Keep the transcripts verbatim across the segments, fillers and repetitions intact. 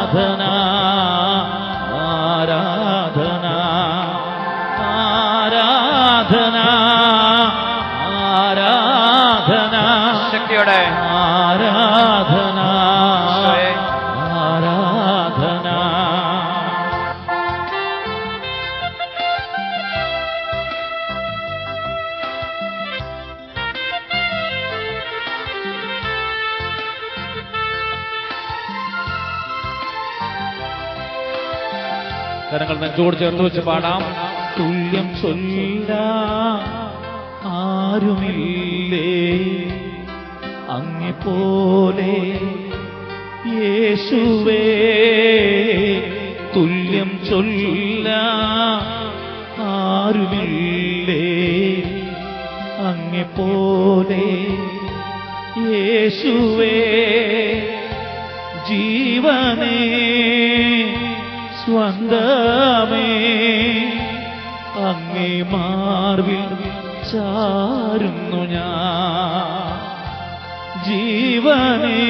ആരാധന ആരാധന ആരാധന ശക്തിയോടെ ആരാധന ആരാധന. കരങ്ങൾ നെഞ്ചോട് ചേർത്ത് വെച്ച് പാടാം. തുല്യം ചൊല്ല ആരുമില്ലേ അങ്ങെപ്പോലെ യേശുവേ, തുല്യം ചൊല്ല ആരുമില്ലേ അങ്ങെപ്പോലെ യേശുവേ, ജീവനേ സ്വന്തമേ അങ്ങേ മാർവിൽ ചാരുന്നു ഞാൻ, ജീവനേ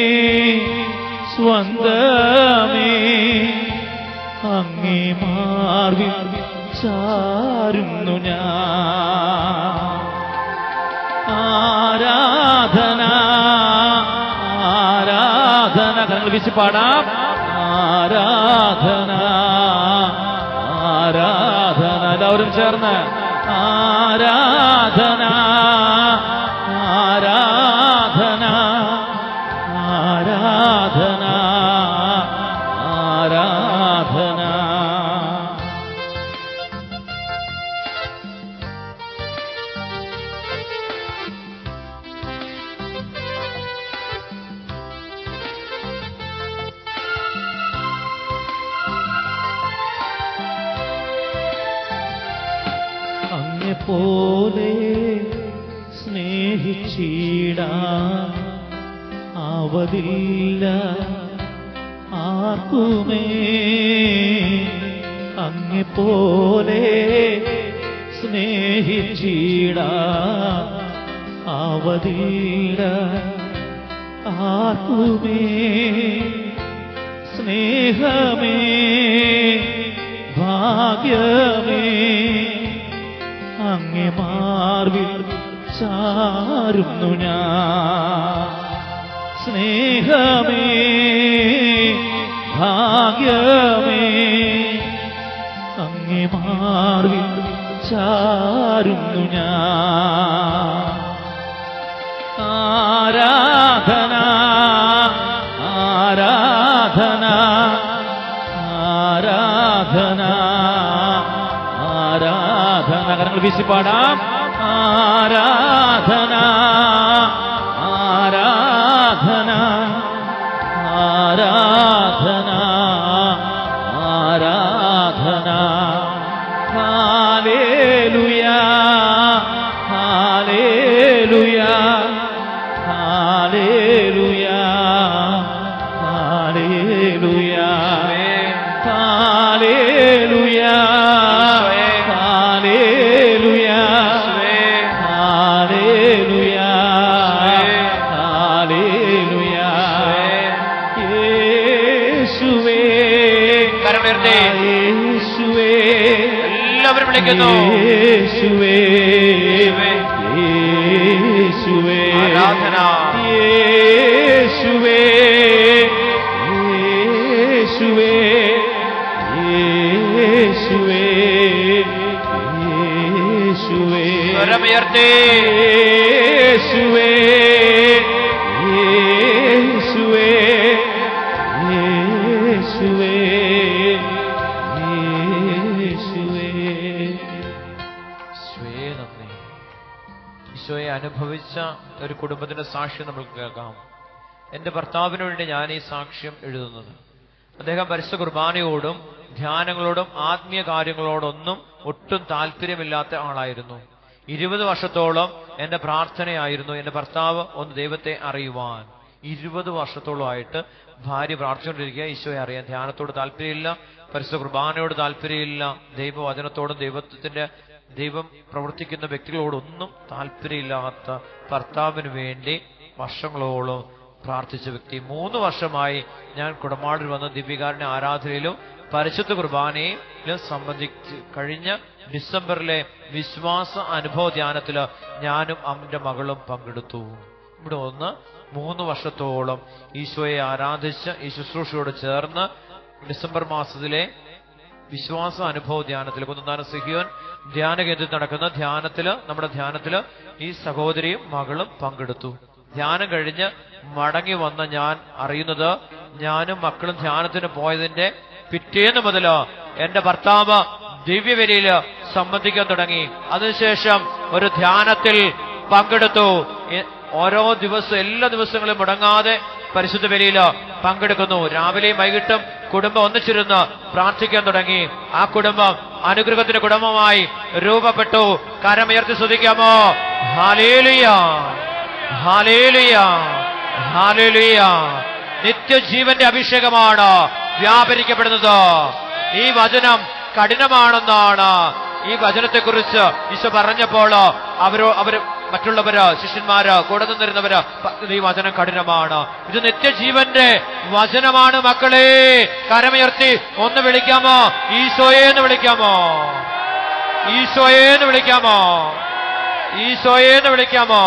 സ്വന്തമേ അങ്ങേ മാർവിൽ ചാരുന്നു ഞാൻ. ആരാധന ആരാധന കരങ്ങൾ വീശി പാടാം. ആരാധന ആരാധന എല്ലാവരും ചേർന്ന് ആരാധന ആരാധന ആരാധന ആരാധന. പോലെ സ്നേഹിച്ചിടാൻ ആവതില്ല ആർക്കുമേ, അങ്ങെപ്പോലെ സ്നേഹിച്ചിടാൻ ആവതില്ല ആർക്കുമേ. സ്നേഹമേ ഭാഗ്യമേ അങ്ങേ മാർവിൽ ചാരുന്നു ഞാൻ, സ്നേഹമേ ഭാഗ്യമേ അങ്ങേ മാർവിൽ ചാരുന്നു ഞാൻ. ആരാധന ആരാധന ആരാധന ആരാധന കരങ്ങൾ വീശി പാടാം. ആരാധന ആരാധന ആരാധന ആരാധന. ഹല്ലേലൂയാ ഹല്ലേലൂയാ ഹല്ലേലൂയാ ഹല്ലേലൂയാ ഹല്ലേലൂയാ ഹല്ലേലൂയാ ഹല്ലേലൂയാ ഹല്ലേലൂയാ. യേശുവേ കരമുയർത്തി യേശുവേ എല്ലാവരും വിളിക്കുന്നു. യേശുവേ യേശുവേ ആരാധന. യേശുവേ യേശുവേ യേശുവേ യേശുവേ സ്വരമുയർത്തി യേശുവേ യേശുവേ യേശുവേ യേശുവേ. ഈശോയെ അനുഭവിച്ച ഒരു കുടുംബത്തിന്റെ സാക്ഷ്യം നമുക്ക് കേൾക്കാം. എന്റെ ഭർത്താവിന് വേണ്ടി ഞാൻ ഈ സാക്ഷ്യം എഴുതുന്നത്. അദ്ദേഹം പരിശുദ്ധ കുർബാനയോടും ധ്യാനങ്ങളോടും ആത്മീയ കാര്യങ്ങളോടൊന്നും ഒട്ടും താല്പര്യമില്ലാത്ത ആളായിരുന്നു. ഇരുപത് വർഷത്തോളം എന്റെ പ്രാർത്ഥനയായിരുന്നു എന്റെ ഭർത്താവ് ഒന്ന് ദൈവത്തെ അറിയുവാൻ. ഇരുപത് വർഷത്തോളമായിട്ട് ഭാര്യ പ്രാർത്ഥിച്ചുകൊണ്ടിരിക്കുക, ഈശോയെ അറിയാൻ. ധ്യാനത്തോട് താല്പര്യമില്ല, പരിശുദ്ധ കുർബാനയോട് താല്പര്യമില്ല, ദൈവവചനത്തോടും ദൈവത്തിന്റെ ദൈവം പ്രവർത്തിക്കുന്ന വ്യക്തികളോടൊന്നും താല്പര്യമില്ലാത്ത ഭർത്താവിന് വേണ്ടി വർഷങ്ങളോളം പ്രാർത്ഥിച്ച വ്യക്തി. മൂന്ന് വർഷമായി ഞാൻ കുടമാടിൽ വന്ന ദിവ്യകാരുണ്യ ആരാധനയിലും പരിശുദ്ധ കുർബാനയിലും സംബന്ധിച്ച് കഴിഞ്ഞ ഡിസംബറിലെ വിശ്വാസ അനുഭവ ധ്യാനത്തില് ഞാനും അമ്മന്റെ മകളും പങ്കെടുത്തു. ഇവിടെ ഒന്ന് മൂന്ന് വർഷത്തോളം ഈശോയെ ആരാധിച്ച് ഈ ശുശ്രൂഷയോട് ചേർന്ന് ഡിസംബർ മാസത്തിലെ വിശ്വാസ അനുഭവ ധ്യാനത്തിൽ കുന്നന്താനം സിഹിയോൻ ധ്യാന കേന്ദ്രത്തിൽ നടക്കുന്ന ധ്യാനത്തില് നമ്മുടെ ധ്യാനത്തില് ഈ സഹോദരിയും മകളും പങ്കെടുത്തു. ധ്യാനം കഴിഞ്ഞ് മടങ്ങി വന്ന ഞാൻ അറിയുന്നത് ഞാനും മക്കളും ധ്യാനത്തിന് പോയതിന്റെ പിറ്റേന്ന് മുതല് എന്റെ ഭർത്താവ് ദിവ്യബലിയില് സംബന്ധിക്കാൻ തുടങ്ങി. അതിനുശേഷം ഒരു ധ്യാനത്തിൽ പങ്കെടുത്തു. ഓരോ ദിവസവും എല്ലാ ദിവസങ്ങളും മുടങ്ങാതെ പരിശുദ്ധ ബലിയില് പങ്കെടുക്കുന്നു. രാവിലെയും വൈകിട്ടും കുടുംബം ഒന്നിച്ചിരുന്ന് പ്രാർത്ഥിക്കാൻ തുടങ്ങി. ആ കുടുംബം അനുഗ്രഹത്തിന്റെ കുടുംബമായി രൂപപ്പെട്ടു. കരമുയർത്തി സ്തുതിക്കാമോ? Hallelujah, hallelujah, hallelujah. നിത്യജീവന്റെ അഭിഷേകമാണ് വ്യാപരിക്കപ്പെടുന്നത്. ഈ വചനം കഠിനമാണെന്നാണ് ഈ വചനത്തെക്കുറിച്ച് ഈശോ പറഞ്ഞപ്പോൾ അവരോ അവര് മറ്റുള്ളവര് ശിഷ്യന്മാര് കൂടെ നിന്നിരുന്നവര് ഈ വചനം കഠിനമാണ്, ഇത് നിത്യജീവന്റെ വചനമാണ്. മക്കളെ കരമുയർത്തി ഒന്ന് വിളിക്കാമോ? ഈശോയെ എന്ന് വിളിക്കാമോ? ഈശോയെ എന്ന് വിളിക്കാമോ? ഈശോയെ എന്ന് വിളിക്കാമോ?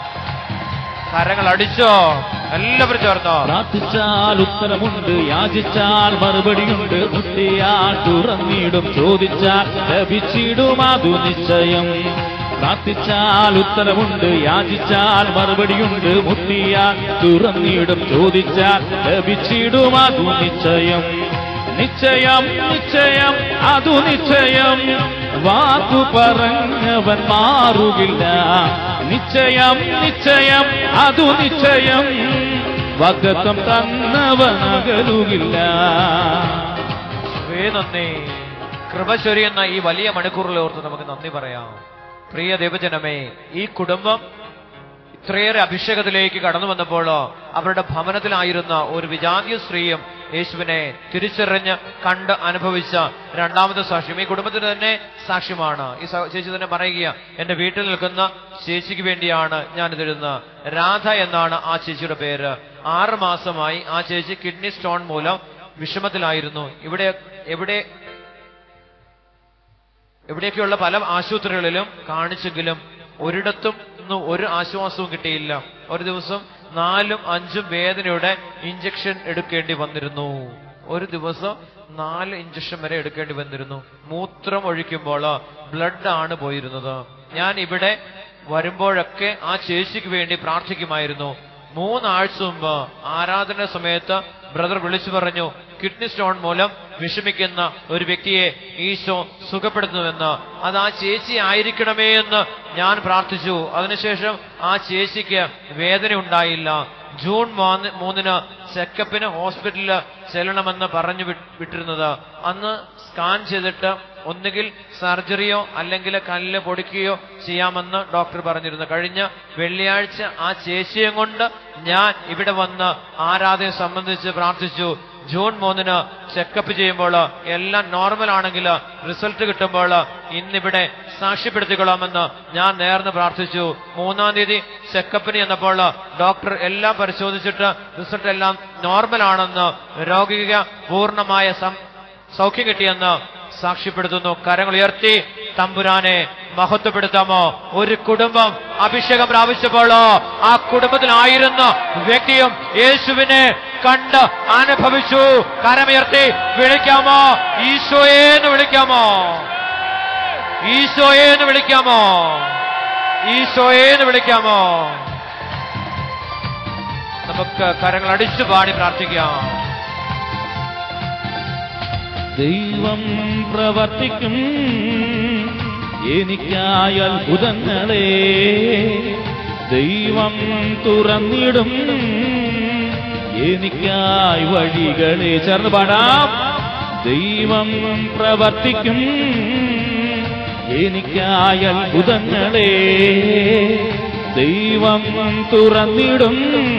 കരങ്ങൾ അടിച്ചോ? എല്ലാവരും ചേർന്നോ? പ്രാർത്ഥിച്ചാൽ ഉത്തരമുണ്ട്, യാചിച്ചാൽ മറുപടിയുണ്ട്, മുട്ടിയാൽ തുറന്നിടും, ചോദിച്ചാൽ ലഭിച്ചിടും, അതു നിശ്ചയം. പ്രാർത്ഥിച്ചാൽ ഉത്തരമുണ്ട്, യാചിച്ചാൽ മറുപടിയുണ്ട്, മുട്ടിയാൽ തുറന്നിടും, ചോദിച്ചാൽ ലഭിച്ചിടും, അതു നിശ്ചയം. നിശ്ചയം, നിശ്ചയം, അതു നിശ്ചയം. വാക്കു പറഞ്ഞവൻ മാറുകില്ല. നിശ്ചയം, നിശ്ചയം, അതു നിശ്ചയം. വാഗ്ദത്തം തന്നവൻ അകലുകില്ല. നന്ദി. കൃപ ചൊരിയുന്ന ഈ വലിയ മണിക്കൂറിൽ ഓർത്ത് നമുക്ക് നന്ദി പറയാം. പ്രിയ ദൈവജനമേ, ഈ കുടുംബം ഇത്രയേറെ അഭിഷേകത്തിലേക്ക് കടന്നു വന്നപ്പോൾ അവരുടെ ഭവനത്തിലായിരുന്ന ഒരു വിജാതീയ സ്ത്രീയും യേശുവിനെ തിരിച്ചറിഞ്ഞ് കണ്ട് അനുഭവിച്ച രണ്ടാമത്തെ സാക്ഷ്യം ഈ കുടുംബത്തിന് തന്നെ സാക്ഷ്യമാണ്. ഈ ചേച്ചി തന്നെ പറയുക, എന്റെ വീട്ടിൽ നിൽക്കുന്ന ചേച്ചിക്ക് വേണ്ടിയാണ് ഞാൻ ഇതിരുന്നത്. രാധ എന്നാണ് ആ ചേച്ചിയുടെ പേര്. ആറ് മാസമായി ആ ചേച്ചി കിഡ്നി സ്റ്റോൺ മൂലം വിഷമത്തിലായിരുന്നു. ഇവിടെ എവിടെ എവിടെയൊക്കെയുള്ള പല ആശുപത്രികളിലും കാണിച്ചെങ്കിലും ഒരിടത്തും ഒന്നും ഒരു ആശ്വാസവും കിട്ടിയില്ല. ഒരു ദിവസം നാലും അഞ്ചും വേദനയുടെ ഇഞ്ചക്ഷൻ എടുക്കേണ്ടി വന്നിരുന്നു. ഒരു ദിവസം നാല് ഇഞ്ചക്ഷൻ വരെ എടുക്കേണ്ടി വന്നിരുന്നു. മൂത്രം ഒഴിക്കുമ്പോൾ ബ്ലഡ് ആണ് പോയിരുന്നത്. ഞാൻ ഇവിടെ വരുമ്പോഴൊക്കെ ആ ചേച്ചിക്ക് വേണ്ടി പ്രാർത്ഥിക്കുമായിരുന്നു. മൂന്നാഴ്ച മുമ്പ് ആരാധന സമയത്ത് ബ്രദർ വിളിച്ചു പറഞ്ഞു, കിഡ്നി സ്റ്റോൺ മൂലം വിഷമിക്കുന്ന ഒരു വ്യക്തിയെ ഈശോ സുഖപ്പെടുത്തുന്നുവെന്ന്. അത് ആ ചേച്ചി ആയിരിക്കണമേ എന്ന് ഞാൻ പ്രാർത്ഥിച്ചു. അതിനുശേഷം ആ ചേച്ചിക്ക് വേദന ഉണ്ടായില്ല. ജൂൺ മൂന്നിന് ചെക്കപ്പിന് ഹോസ്പിറ്റലിൽ ചെല്ലണമെന്ന് പറഞ്ഞു വിട്ടിരുന്നത്. അന്ന് സ്കാൻ ചെയ്തിട്ട് ഒന്നുകിൽ സർജറിയോ അല്ലെങ്കിൽ കല്ല് പൊടിക്കുകയോ ചെയ്യാമെന്ന് ഡോക്ടർ പറഞ്ഞിരുന്നു. കഴിഞ്ഞ വെള്ളിയാഴ്ച ആ ചേച്ചിയെ കൊണ്ട് ഞാൻ ഇവിടെ വന്ന് ആരാധന സംബന്ധിച്ച് പ്രാർത്ഥിച്ചു. ജൂൺ മൂന്നിന് ചെക്കപ്പ് ചെയ്യുമ്പോൾ എല്ലാം നോർമൽ ആണെങ്കിൽ റിസൾട്ട് കിട്ടുമ്പോൾ ഇന്നിവിടെ സാക്ഷ്യപ്പെടുത്തിക്കൊള്ളാമെന്ന് ഞാൻ നേർന്ന് പ്രാർത്ഥിച്ചു. മൂന്നാം തീയതി ചെക്കപ്പിന് ചെന്നപ്പോൾ ഡോക്ടർ എല്ലാം പരിശോധിച്ചിട്ട് റിസൾട്ട് എല്ലാം നോർമൽ ആണെന്ന്, രോഗിക പൂർണ്ണമായ സൗഖ്യം കിട്ടിയെന്ന് സാക്ഷ്യപ്പെടുത്തുന്നു. കരങ്ങൾ ഉയർത്തി തമ്പുരാനെ മഹത്വപ്പെടുത്താമോ? ഒരു കുടുംബം അഭിഷേകം പ്രാപിച്ചപ്പോൾ ആ കുടുംബത്തിലായിരുന്ന വ്യക്തിയും യേശുവിനെ കണ്ട് അനുഭവിച്ചു. കരമുയർത്തി വിളിക്കാമോ? ഈശോയെ എന്ന് വിളിക്കാമോ? ഈശോയെ എന്ന് വിളിക്കാമോ? ഈശോയെ എന്ന് വിളിക്കാമോ? നമുക്ക് കരങ്ങൾ അടിച്ചു പാടി പ്രാർത്ഥിക്കാം. ദൈവം പ്രവർത്തിക്കും എനിക്കായ അത്ഭുതങ്ങളെ, ദൈവം തുറന്നിടും എനിക്കായി വഴികളെ. ചേർന്ന് പാടാം. ദൈവം പ്രവർത്തിക്കും എനിക്കായ അത്ഭുതങ്ങളെ, ദൈവം തുറന്നിടും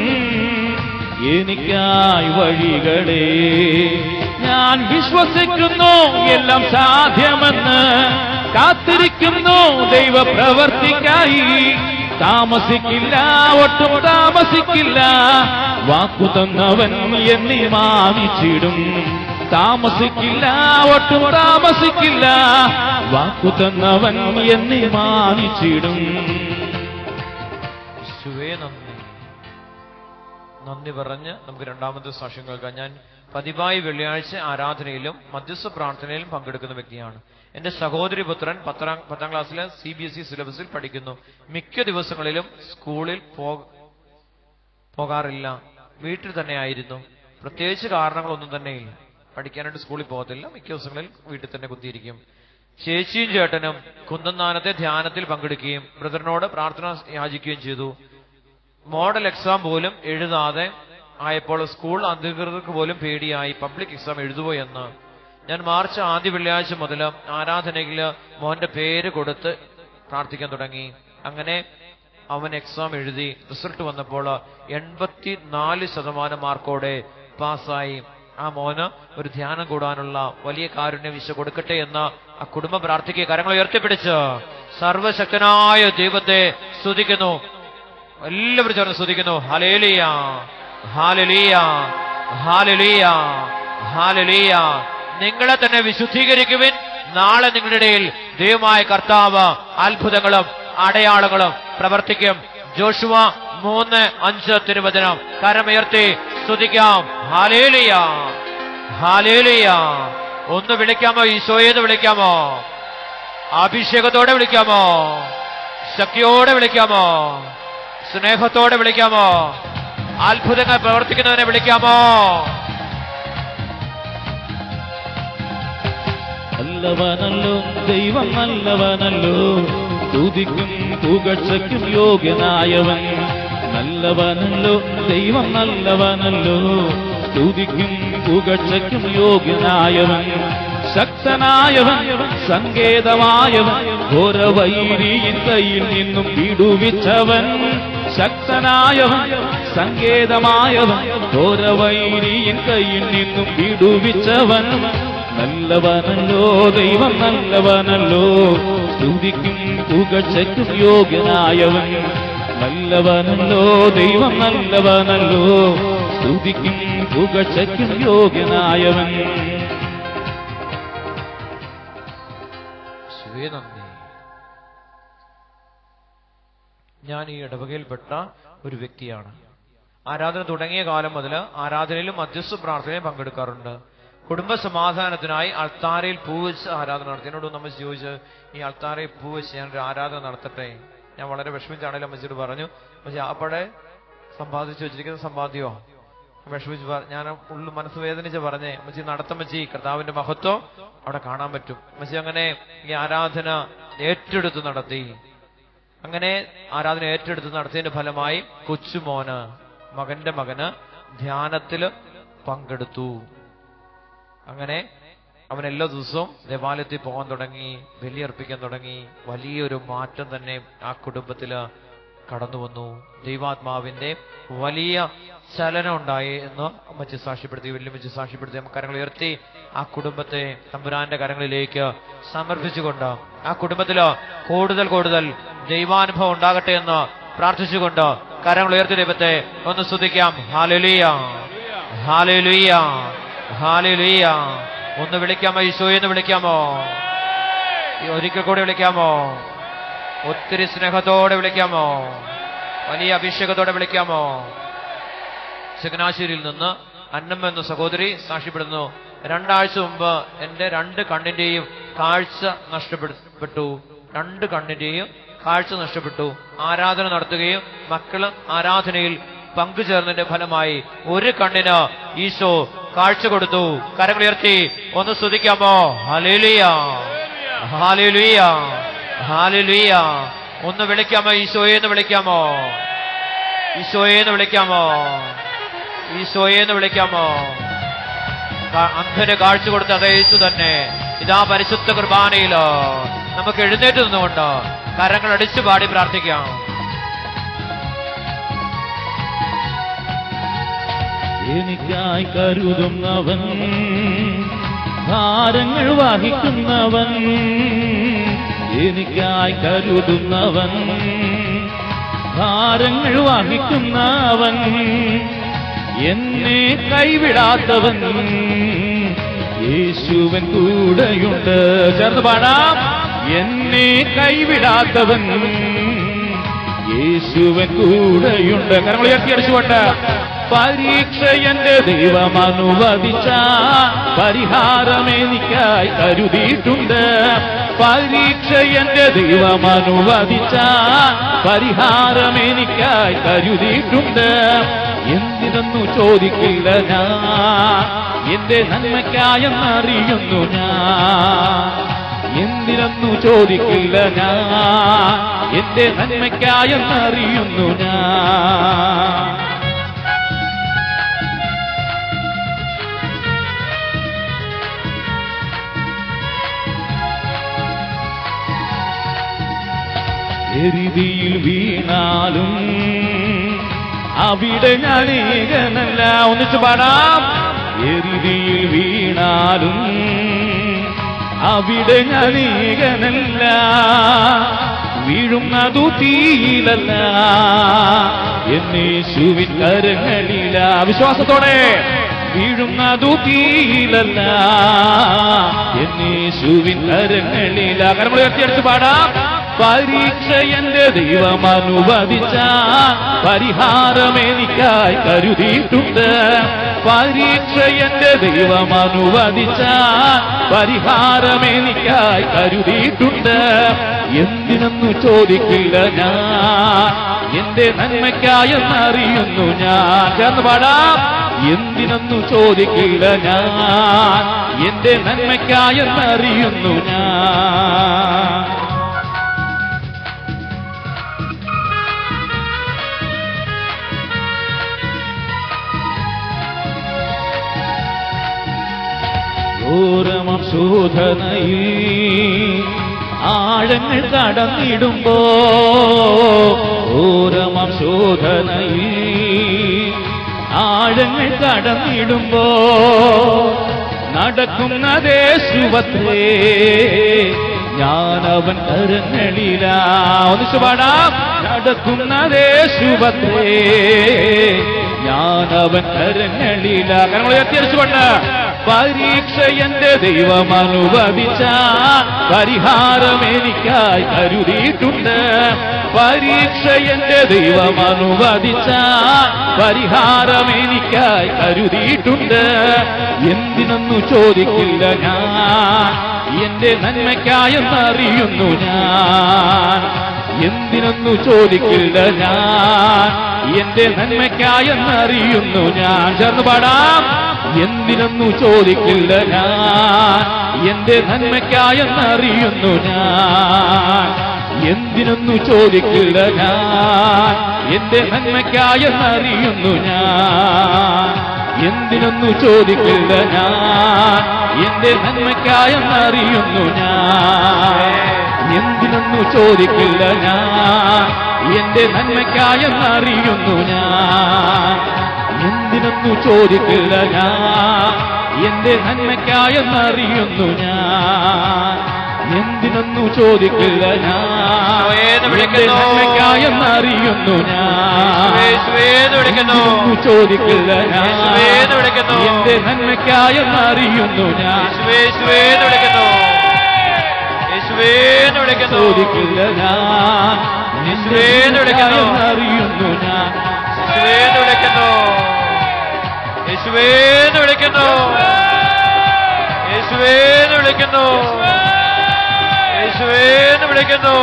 എനിക്കായി വഴികളെ. ഞാൻ വിശ്വസിക്കുന്നു എല്ലാം സാധ്യമെന്ന്, കാത്തിരിക്കുന്നു ദൈവ പ്രവർത്തിക്കായി. താമസിക്കില്ല, ഒട്ടും താമസിക്കില്ല, വാക്കു തന്നവൻ എന്നീ മാനിച്ചിടും. താമസിക്കില്ല, ഒട്ടും താമസിക്കില്ല, വാക്കു തന്നവൻ എന്നീ മാനിച്ചിടും. നന്ദി നന്ദി പറഞ്ഞ് നമുക്ക് രണ്ടാമത്തെ സാക്ഷ്യം കേൾക്കാം. ഞാൻ പതിവായി വെള്ളിയാഴ്ച ആരാധനയിലും മധ്യസ്ഥ പ്രാർത്ഥനയിലും പങ്കെടുക്കുന്ന വ്യക്തിയാണ്. എന്റെ സഹോദരി പുത്രൻ പത്താം പത്താം ക്ലാസ്സിലെ സി ബി എസ് ഇ സിലബസിൽ പഠിക്കുന്നു. മിക്ക ദിവസങ്ങളിലും സ്കൂളിൽ പോകാറില്ല, വീട്ടിൽ തന്നെ ആയിരുന്നു. പ്രത്യേകിച്ച് കാരണങ്ങളൊന്നും തന്നെയില്ല. പഠിക്കാനായിട്ട് സ്കൂളിൽ പോകത്തില്ല, മിക്ക ദിവസങ്ങളിൽ വീട്ടിൽ തന്നെ കുത്തിയിരിക്കും. ചേച്ചിയും ചേട്ടനും കുന്നന്താനത്തെ ധ്യാനത്തിൽ പങ്കെടുക്കുകയും ബ്രദറിനോട് പ്രാർത്ഥന യാചിക്കുകയും ചെയ്തു. മോഡൽ എക്സാം പോലും എഴുതാതെ ആയപ്പോൾ സ്കൂൾ അധികൃതർക്ക് പോലും പേടിയായി പബ്ലിക് എക്സാം എഴുതുമോ എന്ന്. ഞാൻ മാർച്ച് ആദ്യ വെള്ളിയാഴ്ച മുതൽ ആരാധനയിൽ മോന്റെ പേര് കൊടുത്ത് പ്രാർത്ഥിക്കാൻ തുടങ്ങി. അങ്ങനെ അവൻ എക്സാം എഴുതി. റിസൾട്ട് വന്നപ്പോൾ എൺപത്തി നാല് ശതമാനം മാർക്കോടെ പാസ്സായി. ആ മോന് ഒരു ധ്യാനം കൂടാനുള്ള വലിയ കാരുണ്യം ഈശോ കൊടുക്കട്ടെ എന്ന് ആ കുടുംബം പ്രാർത്ഥിക്കുക. കരങ്ങൾ ഉയർത്തിപ്പിടിച്ച് സർവശക്തനായ ദൈവത്തെ സ്തുതിക്കുന്നു. എല്ലാവരും ചേർന്ന് സ്തുതിക്കുന്നു. ഹല്ലേലൂയ, ഹല്ലേലൂയ, ഹല്ലേലൂയ, ഹല്ലേലൂയ. നിങ്ങളെ തന്നെ വിശുദ്ധീകരിക്കുവിൻ. നാളെ നിങ്ങളുടെ ഇടയിൽ ദൈവമായ കർത്താവ് അത്ഭുതങ്ങളും അടയാളങ്ങളും പ്രവർത്തിക്കും. ജോഷുവ മൂന്ന് അഞ്ച് തിരുവചനം. കരമുയർത്തി സ്തുതിക്കാം. ഹല്ലേലൂയ, ഹല്ലേലൂയ. ഒന്ന് വിളിക്കാമോ? ഈശോയെന്ന് വിളിക്കാമോ? അഭിഷേകത്തോടെ വിളിക്കാമോ? ശക്തിയോടെ വിളിക്കാമോ? സ്നേഹത്തോടെ വിളിക്കാമോ? അത്ഭുതങ്ങൾ പ്രവർത്തിക്കുന്നവനെ വിളിക്കാമോ? നല്ലവനല്ലോ ദൈവം, നല്ലവനല്ലോ, സ്തുതിക്കും പുകഴ്ചയ്ക്കും യോഗ്യനായവൻ. നല്ലവനല്ലോ ദൈവം, നല്ലവനല്ലോ, സ്തുതിക്കും പുകഴ്ചയ്ക്കും യോഗ്യനായവൻ. ശക്തനായവൻ, സങ്കേതമായവൻ, ഘോരവൈരിയിൻ കയ്യിൽ നിന്നും വിടുവിച്ചവൻ. ശക്തനായവൻ, സങ്കേതമായവൻ, ഘോരവൈരിയിൻ കയ്യിൽ നിന്നും വിടുവിച്ചവൻ. നല്ലവനല്ലോ ദൈവം, നല്ലവനല്ലോ, സ്തുതിക്കും പുകഴ്ചയ്ക്കും യോഗ്യനായവൻ. നല്ലവനല്ലോ ദൈവം, നല്ലവനല്ലോ, സ്തുതിക്കും പുകഴ്ചയ്ക്കും യോഗ്യനായവൻ. നന്ദി. ഞാൻ ഈ ഇടവകയിൽപ്പെട്ട ഒരു വ്യക്തിയാണ്. ആരാധന തുടങ്ങിയ കാലം മുതൽ ആരാധനയിലും മധ്യസ്ഥ പ്രാർത്ഥനയിലും പങ്കെടുക്കാറുണ്ട്. കുടുംബ സമാധാനത്തിനായി അൾത്താരയിൽ പൂവെച്ച് ആരാധന നടത്തി. എന്നോട് നമ്മൾ ചോദിച്ച്, ഈ അൾത്താരയിൽ പൂവെച്ച് ഞാനൊരു ആരാധന നടത്തട്ടെ? ഞാൻ വളരെ വിഷമിച്ചാണെങ്കിലും അമ്മച്ചിയോട് പറഞ്ഞു. പക്ഷെ അപ്പോഴെ സമ്പാദിച്ചു വെച്ചിരിക്കുന്ന സമ്പാദ്യമോ വിഷമിച്ച് ഞാൻ ഉള്ളു മനസ്സ് വേദനിച്ച് പറഞ്ഞേ, അമ്മച്ചി നടത്തമ്മച്ചി, കർത്താവിന്റെ മഹത്വം അവിടെ കാണാൻ പറ്റും. അമ്മച്ചി അങ്ങനെ ഈ ആരാധന ഏറ്റെടുത്ത് നടത്തി. അങ്ങനെ ആരാധന ഏറ്റെടുത്ത് നടത്തിയതിന്റെ ഫലമായി കൊച്ചുമോന്, മകന്റെ മകന് ധ്യാനത്തില് പങ്കെടുത്തു. അങ്ങനെ അവൻ എല്ലാ ദിവസവും ദേവാലയത്തിൽ പോകാൻ തുടങ്ങി, ബലിയർപ്പിക്കാൻ തുടങ്ങി. വലിയൊരു മാറ്റം തന്നെ ആ കുടുംബത്തില് കടന്നു വന്നു. ദൈവാത്മാവിന്റെ വലിയ ചലനം ഉണ്ടായി എന്ന് അമ്മച്ചി സാക്ഷ്യപ്പെടുത്തി, വല്യമ്മച്ചി സാക്ഷ്യപ്പെടുത്തി. കരങ്ങൾ ഉയർത്തി ആ കുടുംബത്തെ തമ്പുരാന്റെ കരങ്ങളിലേക്ക് സമർപ്പിച്ചുകൊണ്ട് ആ കുടുംബത്തില് കൂടുതൽ കൂടുതൽ ദൈവാനുഭവം ഉണ്ടാകട്ടെ എന്ന് പ്രാർത്ഥിച്ചുകൊണ്ട് കരങ്ങൾ ഉയർത്തി ദൈവത്തെ ഒന്ന് സ്തുതിക്കാം. ഹല്ലേലൂയ, ഹല്ലേലൂയ, ഹല്ലേലൂയ. ഒന്ന് വിളിക്കാമോ? ഈശോയെന്ന് വിളിക്കാമോ? ഒരിക്കൽ കൂടെ വിളിക്കാമോ? ഒത്തിരി സ്നേഹത്തോടെ വിളിക്കാമോ? വലിയ അഭിഷേകത്തോടെ വിളിക്കാമോ? ചങ്ങനാശ്ശേരിയിൽ നിന്ന് അന്നമ്മ എന്ന സഹോദരി സാക്ഷ്യപ്പെടുന്നു. രണ്ടാഴ്ച മുമ്പ് എന്റെ രണ്ട് കണ്ണിന്റെയും കാഴ്ച നഷ്ടപ്പെട്ടു. രണ്ട് കണ്ണിന്റെയും കാഴ്ച നഷ്ടപ്പെട്ടു. ആരാധന നടത്തുകയും മക്കള് ആരാധനയിൽ പങ്കുചേർന്നതിന്റെ ഫലമായി ഒരു കണ്ണിന് ഈശോ കാഴ്ച കൊടുത്തു. കരങ്ങളുയർത്തി ഒന്ന് സ്തുതിക്കാമോ? ഹല്ലേലൂയ, ഹല്ലേലൂയ, ഹല്ലേലൂയ. ഒന്ന് വിളിക്കാമോ? ഈശോയെന്ന് വിളിക്കാമോ? ഈശോയെന്ന് വിളിക്കാമോ? ഈശോയെന്ന് വിളിക്കാമോ? അന്ധന് കാഴ്ച കൊടുത്ത അതേ യേശു തന്നെ ഇതാ പരിശുദ്ധ കുർബാനയിലോ നമുക്ക് എഴുന്നേറ്റ് നിന്നുകൊണ്ട് കരങ്ങൾ അടിച്ചു പാടി പ്രാർത്ഥിക്കാം. എനിക്കായി കരുതുന്നവൻ, ഭാരങ്ങൾ വഹിക്കുന്നവൻ, എനിക്കായി കരുതുന്നവൻ, ഭാരങ്ങൾ വഹിക്കുന്നവൻ, എന്നെ കൈവിടാത്തവൻ യേശുവൻ കൂടെയുണ്ട്. ചേർന്ന് പാടാം. എന്നെ കൈവിടാത്തവൻ യേശുവൻ കൂടെയുണ്ട്. കരങ്ങൾ ഉയർത്തി അടിച്ചുകൊണ്ട് പരീക്ഷ എന്റെ ദൈവം അനുവദിച്ച പരിഹാരം എനിക്കായി കരുതിയിട്ടുണ്ട്. പരീക്ഷ എന്റെ ദൈവം അനുവദിച്ച പരിഹാരം എനിക്കായി കരുതിയിട്ടുണ്ട്. എന്തിനൊന്നു ചോദിക്കില്ല ഞാൻ, എന്റെ നന്മയ്ക്കായെന്നറിയുന്നു ഞാൻ. എന്തിനൊന്നു ചോദിക്കില്ല ഞാൻ, എന്റെ നന്മയ്ക്കായെന്നറിയുന്നു ഞാൻ. എരിതിയിൽ വീണാലും അവിടെ ഞാൻ ഏകനല്ല. ഒന്നിച്ചു പാടാം. എരിതിയിൽ വീണാലും അവിടെ ഞാൻ ഏകനല്ല. വീഴുന്നതു തീയിലല്ല, എന്നേശുവിൻ കരങ്ങളില. വിശ്വാസത്തോടെ വീഴുന്നതു തീയിലല്ല, എന്നേശുവിൻ കരങ്ങളില. കരങ്ങൾ ഉയർത്തിയെടുത്ത് പാടാം. പരീക്ഷ എന്റെ ദൈവം അനുവദിച്ച പരിഹാരം എനിക്കായി കരുതിയിട്ടുണ്ട്. പരീക്ഷ എന്റെ ദൈവം അനുവദിച്ച പരിഹാരം എനിക്കായി കരുതിയിട്ടുണ്ട്. എന്തിനൊന്നു ചോദിക്കില്ല ഞാൻ, എന്റെ നന്മയ്ക്കായെന്നറിയുന്നു ഞാൻ. ചേർന്ന് പാടാം. എന്തിനൊന്നു ചോദിക്കില്ല ഞാൻ, എന്റെ നന്മയ്ക്കായെന്നറിയുന്നു ഞാൻ. ഘോരമം ശോധനയിൽ ആഴങ്ങൾ കടന്നിടുമ്പോ, ഘോരമം ശോധനയിൽ ആഴങ്ങൾ കടന്നിടുമ്പോ നടക്കുന്നതേ ശുഭത്രേ ഞാനവൻ കരങ്ങളിലാ. ഒന്നിച്ചു പാടാം. നടക്കുന്നതേ ശുഭത്രേ ഞാനവൻ കരങ്ങളില. കരങ്ങൾ ഉയർത്തിയടിച്ചുകൊണ്ട് പരീക്ഷ എന്റെ ദൈവം അനുവദിച്ച പരിഹാരം എനിക്കായി കരുതിയിട്ടുണ്ട്. പരീക്ഷ എന്റെ ദൈവം അനുവദിച്ച പരിഹാരം എനിക്കായി കരുതിയിട്ടുണ്ട്. എന്തിനൊന്നു ചോദിക്കില്ല ഞാൻ, എന്റെ നന്മയ്ക്കായെന്നറിയുന്നു ഞാൻ. എന്തിനൊന്നു ചോദിക്കില്ല ഞാൻ, എന്റെ നന്മയ്ക്കായെന്നറിയുന്നു ഞാൻ. ചേർന്ന് പാടാം. എന്തിനൊന്നു ചോദിക്കില്ല ഞാൻ, എന്റെ നന്മയ്ക്കായെന്നറിയുന്നു ഞാൻ. എന്തിനൊന്നു ചോദിക്കില്ല ഞാൻ, എന്റെ നന്മയ്ക്കായെന്നറിയുന്നു ഞാൻ. എന്തിനൊന്നു ചോദിക്കില്ല ഞാൻ, എന്റെ നന്മയ്ക്കായെന്നറിയുന്നു ഞാൻ. എന്തിനൊന്നു ചോദിക്കില്ല ഞാൻ, എന്റെ നന്മയ്ക്കായെന്നറിയുന്നു ഞാൻ. എന്തിനൊന്നു ചോദിക്കില്ല ഞാൻ, എന്റെ നന്മയ്ക്കായെന്നറിയുന്നു ഞാൻ. എന്തിനൊന്നു ചോദിക്കില്ല ഞാൻ, എന്റെ നന്മയ്ക്കായെന്നറിയുന്നു ഞാൻ. എന്തിനൊന്നു ചോദിക്കില്ല ഞാൻ, എന്റെ നന്മയ്ക്കായെന്നറിയുന്നു ഞാൻ. ചോദിക്കില്ല ഞാൻ, അറിയുന്നു ഞാൻ. യേശുവേന്ന് വിളിക്കുന്നു, യേശുവേന്ന് വിളിക്കുന്നു, യേശുവേന്ന് വിളിക്കുന്നു.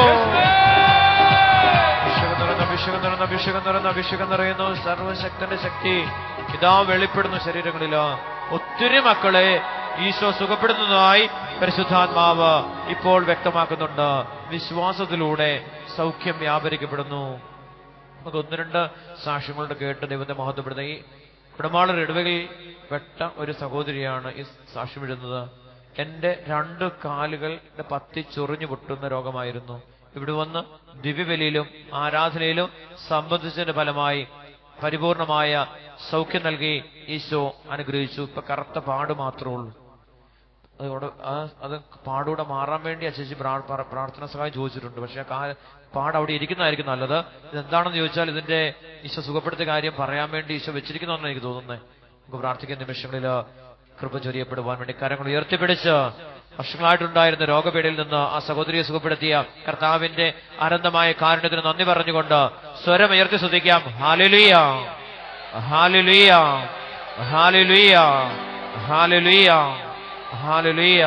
അഭിഷേകം നിറയുന്നു, അഭിഷേകം നിറയുന്നു, അഭിഷേകം നിറയുന്നു. സർവശക്തന്റെ ശക്തി ഇതാ വെളിപ്പെടുന്നു ശരീരങ്ങളില്. ഒത്തിരി മക്കളെ ഈശോ സുഖപ്പെടുന്നതായി പരിശുദ്ധാത്മാവ് ഇപ്പോൾ വ്യക്തമാക്കുന്നുണ്ട്. വിശ്വാസത്തിലൂടെ സൗഖ്യം വ്യാപരിക്കപ്പെടുന്നു. നമുക്ക് ഒന്ന് രണ്ട് സാക്ഷ്യങ്ങളുടെ കേട്ട് ദൈവത്തെ മഹത്വപ്പെടുന്ന ഈ കുടമാളർ ഇടവകയിൽ പെട്ട ഒരു സഹോദരിയാണ് ഈ സാക്ഷ്യം എഴുതുന്നത്. എന്റെ രണ്ട് കാലുകളുടെ പത്തി ചൊറിഞ്ഞു പൊട്ടുന്ന രോഗമായിരുന്നു. ഇവിടെ വന്ന് ദിവ്യബലിയിലും ആരാധനയിലും സംബന്ധിച്ചതിന്റെ ഫലമായി പരിപൂർണമായ സൗഖ്യം നൽകി ഈശോ അനുഗ്രഹിച്ചു. ഇപ്പൊ കറുത്ത പാട് മാത്രമേ ഉള്ളൂ. അതോടെ ആ അത് പാടൂടെ മാറാൻ വേണ്ടി ആ ചേച്ചി പ്രാർത്ഥന സഹായം ചോദിച്ചിട്ടുണ്ട്. പക്ഷെ ആ കാ പാട് അവിടെ ഇരിക്കുന്നതായിരിക്കും നല്ലത്. ഇതെന്താണെന്ന് ചോദിച്ചാൽ ഇതിന്റെ ഈശോ സുഖപ്പെടുത്തിയ കാര്യം പറയാൻ വേണ്ടി ഈശോ വെച്ചിരിക്കുന്നതെന്ന് എനിക്ക് തോന്നുന്നത്. നമുക്ക് പ്രാർത്ഥിക്കുന്ന നിമിഷങ്ങളിൽ കൃപ ചൊരിയപ്പെടുവാൻ വേണ്ടി കരങ്ങൾ ഉയർത്തിപ്പിടിച്ച് വർഷങ്ങളായിട്ടുണ്ടായിരുന്ന രോഗപീഠയിൽ നിന്ന് ആ സഹോദരിയെ സുഖപ്പെടുത്തിയ കർത്താവിന്റെ അനന്തമായ കാരുണ്യത്തിന് നന്ദി പറഞ്ഞുകൊണ്ട് സ്വരം ഉയർത്തി സ്തുതിക്കാം. ഹല്ലേലൂയ, ഹല്ലേലൂയ, ഹല്ലേലൂയ, ഹല്ലേലൂയ, ഹല്ലേലൂയ.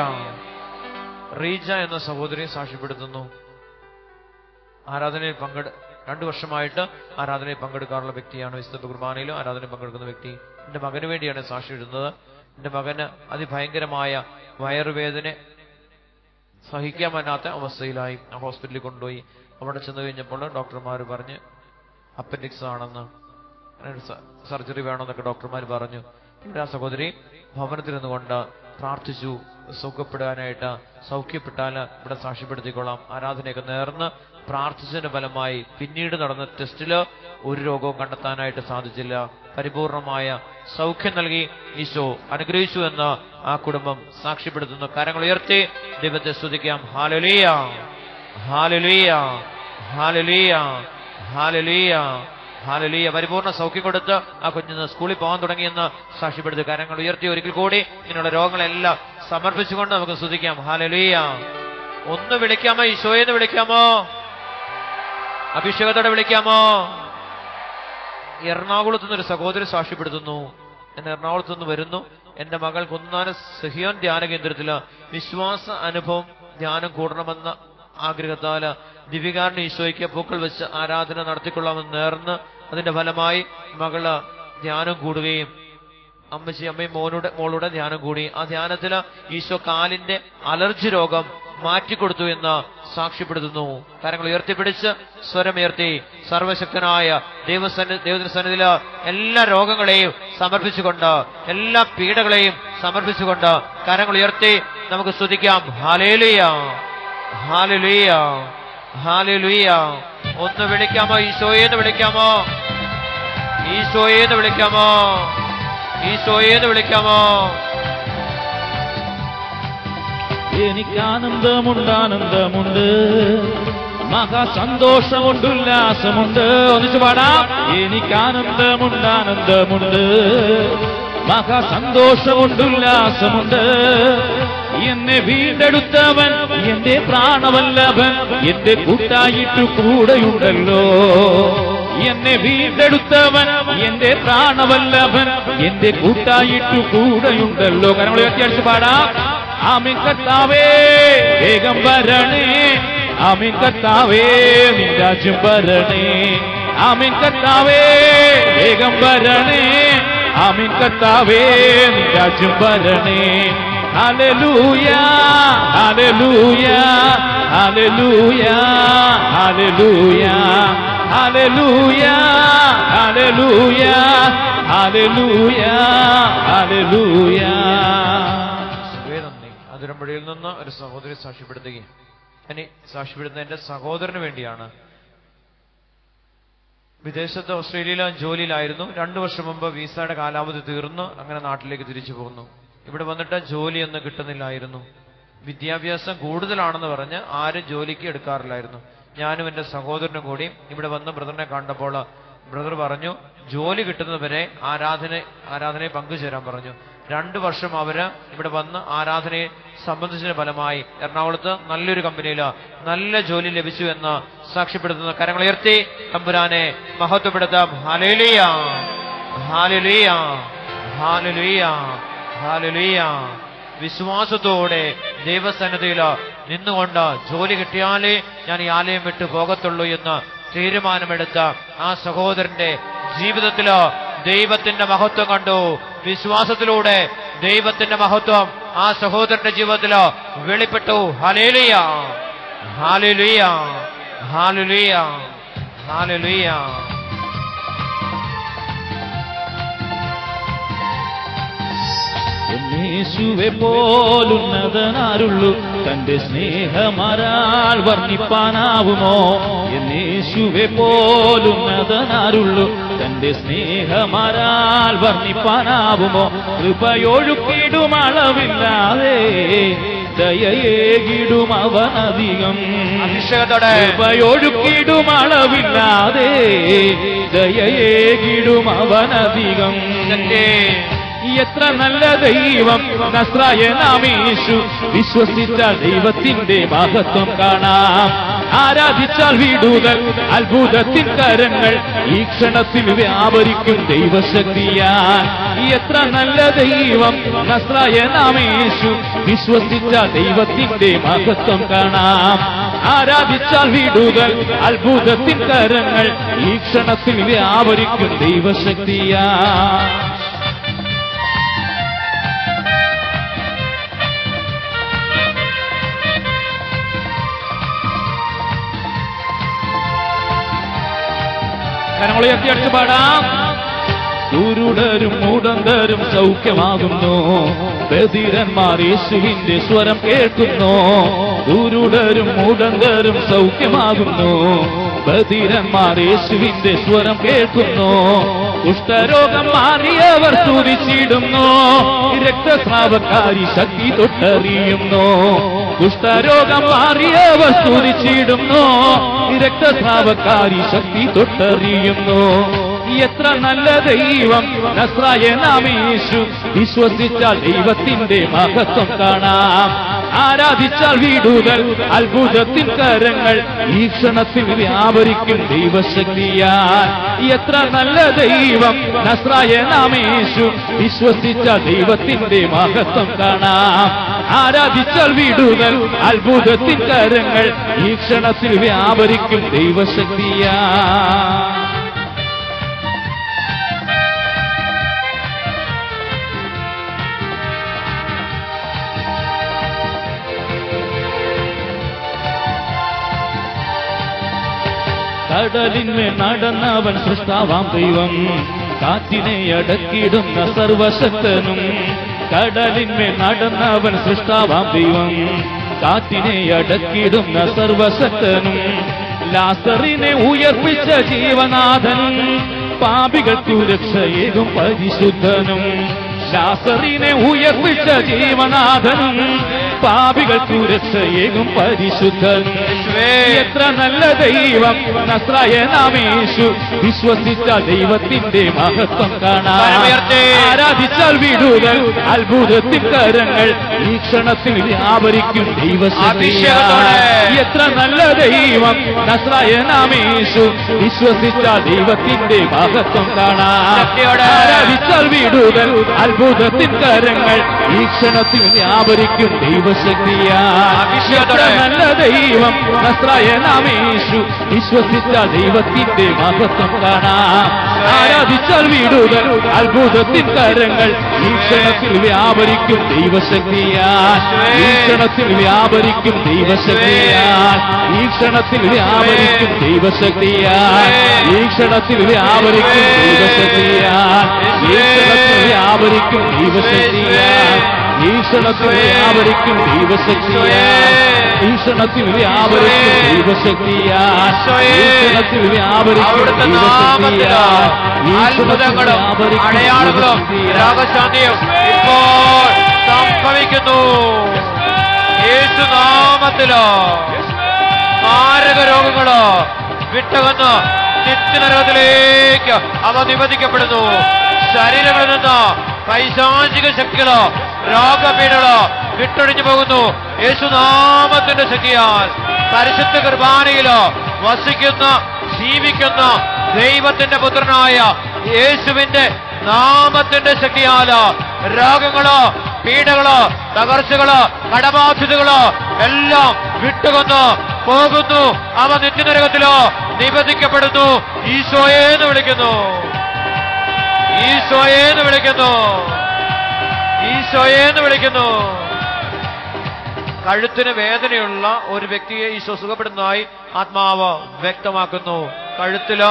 റീജ എന്ന സഹോദരിയെ സാക്ഷ്യപ്പെടുത്തുന്നു. ആരാധനയിൽ പങ്കെടു രണ്ടു വർഷമായിട്ട് ആരാധനയിൽ പങ്കെടുക്കാറുള്ള വ്യക്തിയാണ്. വിശുദ്ധ കുർബാനയിലും ആരാധനയിൽ പങ്കെടുക്കുന്ന വ്യക്തി. എന്റെ മകന് വേണ്ടിയാണ് സാക്ഷ്യം ഇടുന്നത്. എന്റെ മകന് അതിഭയങ്കരമായ വയറുവേദന സഹിക്കാൻ പറ്റാത്ത അവസ്ഥയിലായി. ആ ഹോസ്പിറ്റലിൽ കൊണ്ടുപോയി. അവിടെ ചെന്ന് കഴിഞ്ഞപ്പോൾ ഡോക്ടർമാർ പറഞ്ഞ് അപ്പൻഡിക്സ് ആണെന്ന്, സർജറി വേണമെന്നൊക്കെ ഡോക്ടർമാർ പറഞ്ഞു. ഇവിടെ ആ സഹോദരി ഭവനത്തിൽ നിന്നുകൊണ്ട് പ്രാർത്ഥിച്ചു സുഖപ്പെടാനായിട്ട്. സൗഖ്യപ്പെട്ടാൽ ഇവിടെ സാക്ഷ്യപ്പെടുത്തിക്കൊള്ളാം. ആരാധനയൊക്കെ നേർന്ന് പ്രാർത്ഥിച്ചതിന്റെ ഫലമായി പിന്നീട് നടന്ന ടെസ്റ്റില് ഒരു രോഗവും കണ്ടെത്താനായിട്ട് സാധിച്ചില്ല. പരിപൂർണമായ സൗഖ്യം നൽകി ഈശോ അനുഗ്രഹിച്ചു എന്ന് ആ കുടുംബം സാക്ഷ്യപ്പെടുത്തുന്നു. കരങ്ങൾ ഉയർത്തി ദൈവത്തെ സ്തുതിക്കാം. ഹല്ലേലൂയ, ഹല്ലേലൂയ, ഹല്ലേലൂയ, ഹല്ലേലൂയ, ഹല്ലേലൂയ. പരിപൂർണ്ണ സൗഖ്യം കൊടുത്ത് ആ കുഞ്ഞിന് സ്കൂളിൽ പോകാൻ തുടങ്ങിയെന്ന് സാക്ഷ്യപ്പെടുത്തി കരങ്ങൾ ഉയർത്തി ഒരിക്കൽ കൂടി ഇങ്ങനെയുള്ള രോഗങ്ങളെല്ലാം സമർപ്പിച്ചുകൊണ്ട് നമുക്ക് സ്തുതിക്കാം. ഹല്ലേലൂയ. ഒന്ന് വിളിക്കാമോ? ഈശോയെന്ന് വിളിക്കാമോ? അഭിഷേകത്തോടെ വിളിക്കാമോ? എറണാകുളത്ത് നിന്ന് ഒരു സഹോദരി സാക്ഷ്യപ്പെടുത്തുന്നു. ഞാൻ എറണാകുളത്ത് നിന്ന് വരുന്നു. എന്റെ മകൾ കുന്നാന സഹിയോൻ ധ്യാന കേന്ദ്രത്തില് വിശ്വാസ അനുഭവം ധ്യാനം കൂടണമെന്ന ആഗ്രഹത്താല് ദിവികാരന് ഈശോയ്ക്ക് പൂക്കൾ വെച്ച് ആരാധന നടത്തിക്കൊള്ളാമെന്ന് നേർന്ന് അതിന്റെ ഫലമായി മകള് ധ്യാനം കൂടുകയും അമ്മച്ചി അമ്മയും മോനോട് മോളൂടെ ധ്യാനം കൂടി. ആ ധ്യാനത്തില് ഈശോ കാലിന്റെ അലർജി രോഗം മാറ്റിക്കൊടുത്തു എന്ന് സാക്ഷ്യപ്പെടുത്തുന്നു. കരങ്ങൾ ഉയർത്തിപ്പിടിച്ച് സ്വരമുയർത്തി സർവശക്തനായ ദൈവസന്നി ദൈവത്തിന്റെ സന്നിധിയില് എല്ലാ രോഗങ്ങളെയും സമർപ്പിച്ചുകൊണ്ട് എല്ലാ പീഡകളെയും സമർപ്പിച്ചുകൊണ്ട് കരങ്ങൾ ഉയർത്തി നമുക്ക് സ്തുതിക്കാം. ഹല്ലേലൂയ, ഹല്ലേലൂയ, ഹല്ലേലൂയ. ഒന്ന് വിളിക്കാമോ? ഈശോയെന്ന് വിളിക്കാമോ? ഈശോയെന്ന് വിളിക്കാമോ? ഈശോയെന്ന് വിളിക്കാമോ? എനിക്ക് ആനന്ദമുണ്ട്, ആനന്ദമുണ്ട്, മഹാസന്തോഷമുണ്ട്, ഉല്ലാസമുണ്ട്. ഒന്നിച്ചു പാടാം. എനിക്ക് ആനന്ദമുണ്ട്, ആനന്ദമുണ്ട്, മഹാസന്തോഷമുണ്ട്, ഉല്ലാസമുണ്ട്. എന്നെ വീണ്ടെടുത്തവൻ എന്റെ പ്രാണവല്ലഭൻ എന്റെ കൂട്ടായിട്ടു കൂടെയുണ്ടല്ലോ. എന്നെ വീണ്ടെടുത്തവൻ എന്റെ പ്രാണവല്ലഭൻ എന്റെ കൂട്ടായിട്ടു കൂടെയുണ്ടല്ലോ. കാരണം ഉയർത്തി പാടാം. ആമേൻ കർത്താവേ വേഗം വരണേ, ആമേൻ കർത്താവേ നിൻ രാജ്യം വരണേ, ആമേൻ കർത്താവേ വേഗം വരണേ, ആമേൻ കർത്താവേ നിൻ രാജ്യം വരണേ. ഹല്ലേലൂയ, hallelujah, hallelujah, hallelujah, hallelujah, hallelujah, hallelujah, ഹല്ലേലൂയ. അതിരമ്പുഴയിൽ നിന്ന് ഒരു സഹോദരി സാക്ഷ്യപ്പെടുത്തുകയും ഇനി സാക്ഷ്യപ്പെടുത്തുന്ന എന്റെ സഹോദരന് വേണ്ടിയാണ്. വിദേശത്ത് ഓസ്ട്രേലിയയിലെ ജോലിയിലായിരുന്നു. രണ്ടു വർഷം മുമ്പ് വിസയുടെ കാലാവധി തീർന്നു. അങ്ങനെ നാട്ടിലേക്ക് തിരിച്ചു പോകുന്നു. ഇവിടെ വന്നിട്ട് ജോലിയൊന്നും കിട്ടുന്നില്ലായിരുന്നു. വിദ്യാഭ്യാസം കൂടുതലാണെന്ന് പറഞ്ഞ് ആരും ജോലിക്ക് എടുക്കാറില്ലായിരുന്നു. ഞാനും എന്റെ സഹോദരനും കൂടി ഇവിടെ വന്ന് ബ്രദറിനെ കണ്ടപ്പോൾ ബ്രദർ പറഞ്ഞു ജോലി കിട്ടുന്നവരെ ആരാധന ആരാധനയെ പങ്കുചേരാൻ പറഞ്ഞു. രണ്ടു വർഷം അവര് ഇവിടെ വന്ന് ആരാധനയെ സംബന്ധിച്ചതിന് ഫലമായി എറണാകുളത്ത് നല്ലൊരു കമ്പനിയില് നല്ല ജോലി ലഭിച്ചു എന്ന് സാക്ഷ്യപ്പെടുത്തുന്ന കരങ്ങൾ ഉയർത്തി തമ്പുരാനെ മഹത്വപ്പെടുത്താം. ഹല്ലേലൂയ, ഹല്ലേലൂയ, ഹല്ലേലൂയ, ഹല്ലേലൂയ. വിശ്വാസത്തോടെ ദൈവസന്നിധിയില് നിന്നുകൊണ്ട് ജോലി കിട്ടിയാലേ ഞാൻ ഈ ആലയം വിട്ടു പോകത്തുള്ളൂ എന്ന് തീരുമാനമെടുത്ത ആ സഹോദരന്റെ ജീവിതത്തില് ദൈവത്തിന്റെ മഹത്വം കണ്ടു. വിശ്വാസത്തിലൂടെ ദൈവത്തിന്റെ മഹത്വം ആ സഹോദരന്റെ ജീവിതത്തില് വെളിപ്പെട്ടു. ഹല്ലേലൂയ, ഹല്ലേലൂയ, ഹല്ലേലൂയ, ഹല്ലേലൂയ. എന്നെ എന്നേശുവെ പോലുന്നതനാരുള്ളൂ, തന്റെ സ്നേഹമാരാൽ വർണ്ണിപ്പാനാവുമോ? എന്നേശുവെ പോലുന്നതനാരുള്ളൂ, തന്റെ സ്നേഹമാരാൽ വർണ്ണിപ്പാനാവുമോ? കൃപയൊഴുക്കിടും അളവില്ലാതെ ദയയേകിടും അവനധികം, കൃപയൊഴുക്കിടും അളവില്ലാതെ ദയയേകിടും അവനധികം. എത്ര നല്ല ദൈവം നസ്രായനാമേശു, വിശ്വസിച്ചാൽ ദൈവത്തിന്റെ മഹത്വം കാണാം. ആരാധിച്ചാൽ വിടുതൽ അത്ഭുതത്തിൻ കരങ്ങൾ ഈ ക്ഷണത്തിൽ വ്യാപരിക്കും ദൈവശക്തിയാൽ. എത്ര നല്ല ദൈവം നസ്രായനാമേശു, വിശ്വസിച്ചാൽ ദൈവത്തിന്റെ മഹത്വം കാണാം. ആരാധിച്ചാൽ വിടുതൽ അത്ഭുതത്തിൻ കരങ്ങൾ ഈ ക്ഷണത്തിൽ വ്യാപരിക്കും ദൈവശക്തിയാൽ. കരങ്ങളുയർത്തി അടിച്ചു പാടാം. കുരുടരും മൂടന്തരും സൗഖ്യമാകുന്നു, ബധിരന്മാർ യേശുവിന്റെ സ്വരം കേൾക്കുന്നു. കുരുടരും മൂടന്തരും സൗഖ്യമാകുന്നു, ബധിരന്മാർ യേശുവിന്റെ സ്വരം കേൾക്കുന്നു. കുഷ്ഠരോഗം മാറിയവർ സ്തുതിച്ചിടുന്നു, രക്തസ്രാവക്കാരി ശക്തി തൊട്ടറിയുന്നു. കുഷ്ഠരോഗം മാറിയവർ സ്തുതിച്ചിടുന്നു, രക്തസ്രാവക്കാരി ശക്തി തൊട്ടറിയുന്നു. എത്ര നല്ല ദൈവം നസ്രായനാമേശു, വിശ്വസിച്ചാൽ ദൈവത്തിന്റെ മഹത്വം കാണാം. ആരാധിച്ചാൽ വിടുതൽ അത്ഭുതത്തിൻ കരങ്ങൾ ഈ ക്ഷണത്തിൽ വ്യാപരിക്കും ദൈവശക്തിയാൽ. എത്ര നല്ല ദൈവം നസ്രായനാമേശു, വിശ്വസിച്ചാൽ ദൈവത്തിന്റെ മഹത്വം കാണാം. ആരാധിച്ചാൽ വിടുതൽ അത്ഭുതത്തിൻ കരങ്ങൾ ഈ ക്ഷണത്തിൽ വ്യാപരിക്കും ദൈവശക്തിയാൽ. കടലിന്മേൽ നടന്നവൻ സൃഷ്ടാവാം ദൈവം, കാറ്റിനെ അടക്കിടുന്ന സർവശക്തനും. കടലിന്മേൽ നടന്നവൻ സൃഷ്ടാവാം ദൈവം, കാറ്റിനെ അടക്കിടുന്ന സർവശക്തനും. ലാസറിനെ ഉയർപ്പിച്ച ജീവനാഥനും, പാപികൾക്കു രക്ഷയേകും പരിശുദ്ധനും. ലാസറിനെ ഉയർപ്പിച്ച ജീവനാഥനും, പാപികൾക്കു രക്ഷയേകും പരിശുദ്ധൻ. എത്ര നല്ല ദൈവം നസ്രായനാമേശു, വിശ്വസിച്ചാൽ ദൈവത്തിന്റെ മഹത്വം കാണാം. ആരാധിച്ചാൽ വിടുതൽ അത്ഭുതത്തിൻ കരങ്ങൾ ഈ ക്ഷണത്തിൽ വ്യാപരിക്കും ദൈവശക്തിയാൽ. എത്ര നല്ല ദൈവം നസ്രായനാമേശു, വിശ്വസിച്ചാൽ ദൈവത്തിന്റെ മഹത്വം കാണാം. ആരാധിച്ചാൽ വിടുതൽ അത്ഭുതത്തിൻ കരങ്ങൾ ഈ ക്ഷണത്തിൽ വ്യാപരിക്കും ദൈവശക്തിയാൽ. എത്ര നല്ല ദൈവം നസ്രായനാമേശു, വിശ്വസിച്ചാൽ ദൈവത്തിന്റെ മഹത്വം കാണാം. ആരാധിച്ചാൽ വിടുതൽ അത്ഭുതത്തിൻ കരങ്ങൾ ഈ ക്ഷണത്തിൽ വ്യാപരിക്കും ദൈവശക്തിയാൽ. ഈ ക്ഷണത്തിൽ വ്യാപരിക്കും ദൈവശക്തിയാൽ. ഈ ക്ഷണത്തിൽ വ്യാപരിക്കും ദൈവശക്തിയാൽ. ഈ ക്ഷണത്തിൽ വ്യാപരിക്കും ദൈവശക്തിയാൽ. ഈ ക്ഷണത്തിൽ വ്യാപരിക്കും ദൈവശക്തിയാൽ. ഈ ക്ഷണത്തിൽ വ്യാപരിക്കും ദൈവശക്തിയാൽ. ഈ ക്ഷണത്തിൽ വ്യാപരിക്കും ദൈവശക്തിയാൽ. ഈ ക്ഷണത്തിൽ വ്യാപരിക്കും ദൈവശക്തിയാൽ. ഈ ക്ഷണത്തിൽ വ്യാപരിക്കും ദൈവശക്തിയാൽ. ഇപ്പോൾ സംഭവിക്കുന്നു യേശുനാമത്തിലോ. മാരക രോഗങ്ങളോ വിട്ടകന്ന് നിത്യനരകത്തിലേക്ക് അവ നിബന്ധിക്കപ്പെടുന്നു. ശരീരങ്ങളിൽ നിന്ന് പൈശാചിക ശക്തികളോ രോഗപീഠകളോ വിട്ടൊഴിഞ്ഞു പോകുന്നു യേശുനാമത്തിന്റെ ശക്തിയാൽ. പരിശുദ്ധ കുർബാനയിലോ വസിക്കുന്ന ജീവിക്കുന്ന ദൈവത്തിന്റെ പുത്രനായ യേശുവിന്റെ നാമത്തിന്റെ ശക്തിയാലോ രോഗങ്ങളോ പീഡകളോ തകർച്ചകളോ കടബാധ്യതകളോ എല്ലാം വിട്ടുകൊന്ന് പോകുന്നു. അവ നിത്യനരകത്തിലോ നിബന്ധിക്കപ്പെടുന്നു. ഈശോയെന്ന് വിളിക്കുന്നു, ഈശോയെന്ന് വിളിക്കുന്നു, ഈശോയെന്ന് വിളിക്കുന്നു. കഴുത്തിന് വേദനയുള്ള ഒരു വ്യക്തിയെ ഈശോ സുഖപ്പെടുന്നതായി ആത്മാവ് വ്യക്തമാക്കുന്നു. കഴുത്തില്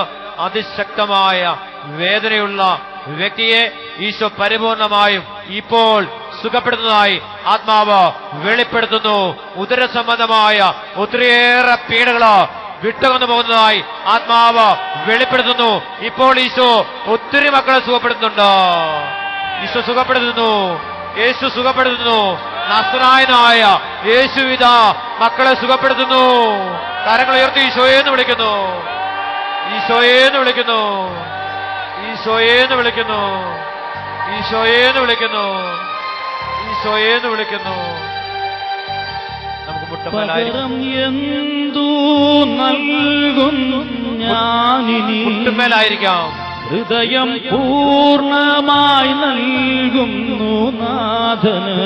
അതിശക്തമായ വേദനയുള്ള വ്യക്തിയെ ഈശോ പരിപൂർണമായും ഇപ്പോൾ സുഖപ്പെടുന്നതായി ആത്മാവ് വെളിപ്പെടുത്തുന്നു. ഉദര സംബന്ധമായ ഒത്തിരിയേറെ പീഡകള് വിട്ടുകൊണ്ടു പോകുന്നതായി ആത്മാവ് വെളിപ്പെടുത്തുന്നു. ഇപ്പോൾ ഈശോ ഒത്തിരി മക്കളെ സുഖപ്പെടുത്തുന്നുണ്ട്. ഈശോ സുഖപ്പെടുത്തുന്നു. യേശു സുഖപ്പെടുത്തുന്നു. നസ്രായനായ യേശു ഇതാ മക്കളെ സുഖപ്പെടുത്തുന്നു. കരങ്ങൾ ഉയർത്തി ഈശോയെന്ന് വിളിക്കുന്നു. ഈശോയെന്ന് വിളിക്കുന്നു. ഈശോയെന്ന് വിളിക്കുന്നു. ഈശോയെന്ന് വിളിക്കുന്നു. ഈശോയെന്ന് വിളിക്കുന്നു. നമുക്ക് പകരം എന്തു നൽകും ഞാനിനി? മുട്ടുമേലായിരിക്കാം. ഹൃദയം പൂർണ്ണമായി നൽകുന്നു നാഥന്.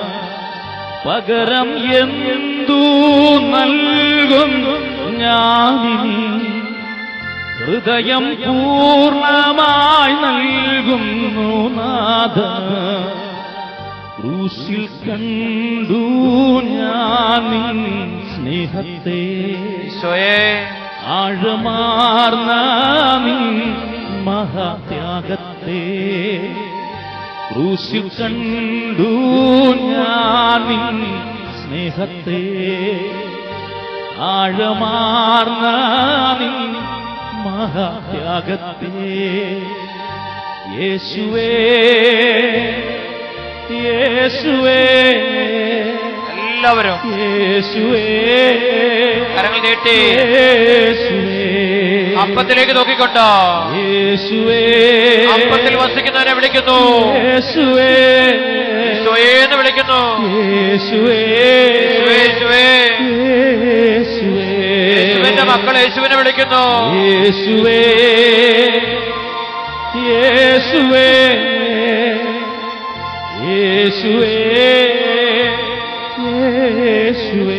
പകരം എന്തു നൽകും ഞാനിനി? ഹൃദയം പൂർണ്ണമായി നൽകുന്നു നാഥന്. ക്രൂശിൽ കണ്ടു ഞാൻ സ്നേഹത്തെ, ആഴമാർന്ന മഹാത്യാഗത്തെ. ക്രൂശിൽ കണ്ടു ഞാൻ സ്നേഹത്തെ, ആഴമാർന്ന മഹാത്യാഗത്തെ. യേശുവേ യേശുവേ, എല്ലാവരും യേശുവേ കരങ്ങൾ നീട്ടി യേശുവേ, അപ്പത്തിലേക്ക് നോക്കിക്കൊണ്ട് യേശുവേ, അപ്പത്തിൽ വസിക്കുന്നവനെ വിളിക്കുന്നു. യേശുവേ ഈശോയെന്ന് വിളിക്കുന്നു. യേശുവേ യേശുവേ യേശുവേ, യേശുവിന്റെ മക്കൾ യേശുവിനെ വിളിക്കുന്നു. യേശുവേ യേശുവേ യേശുവേ യേശുവേ.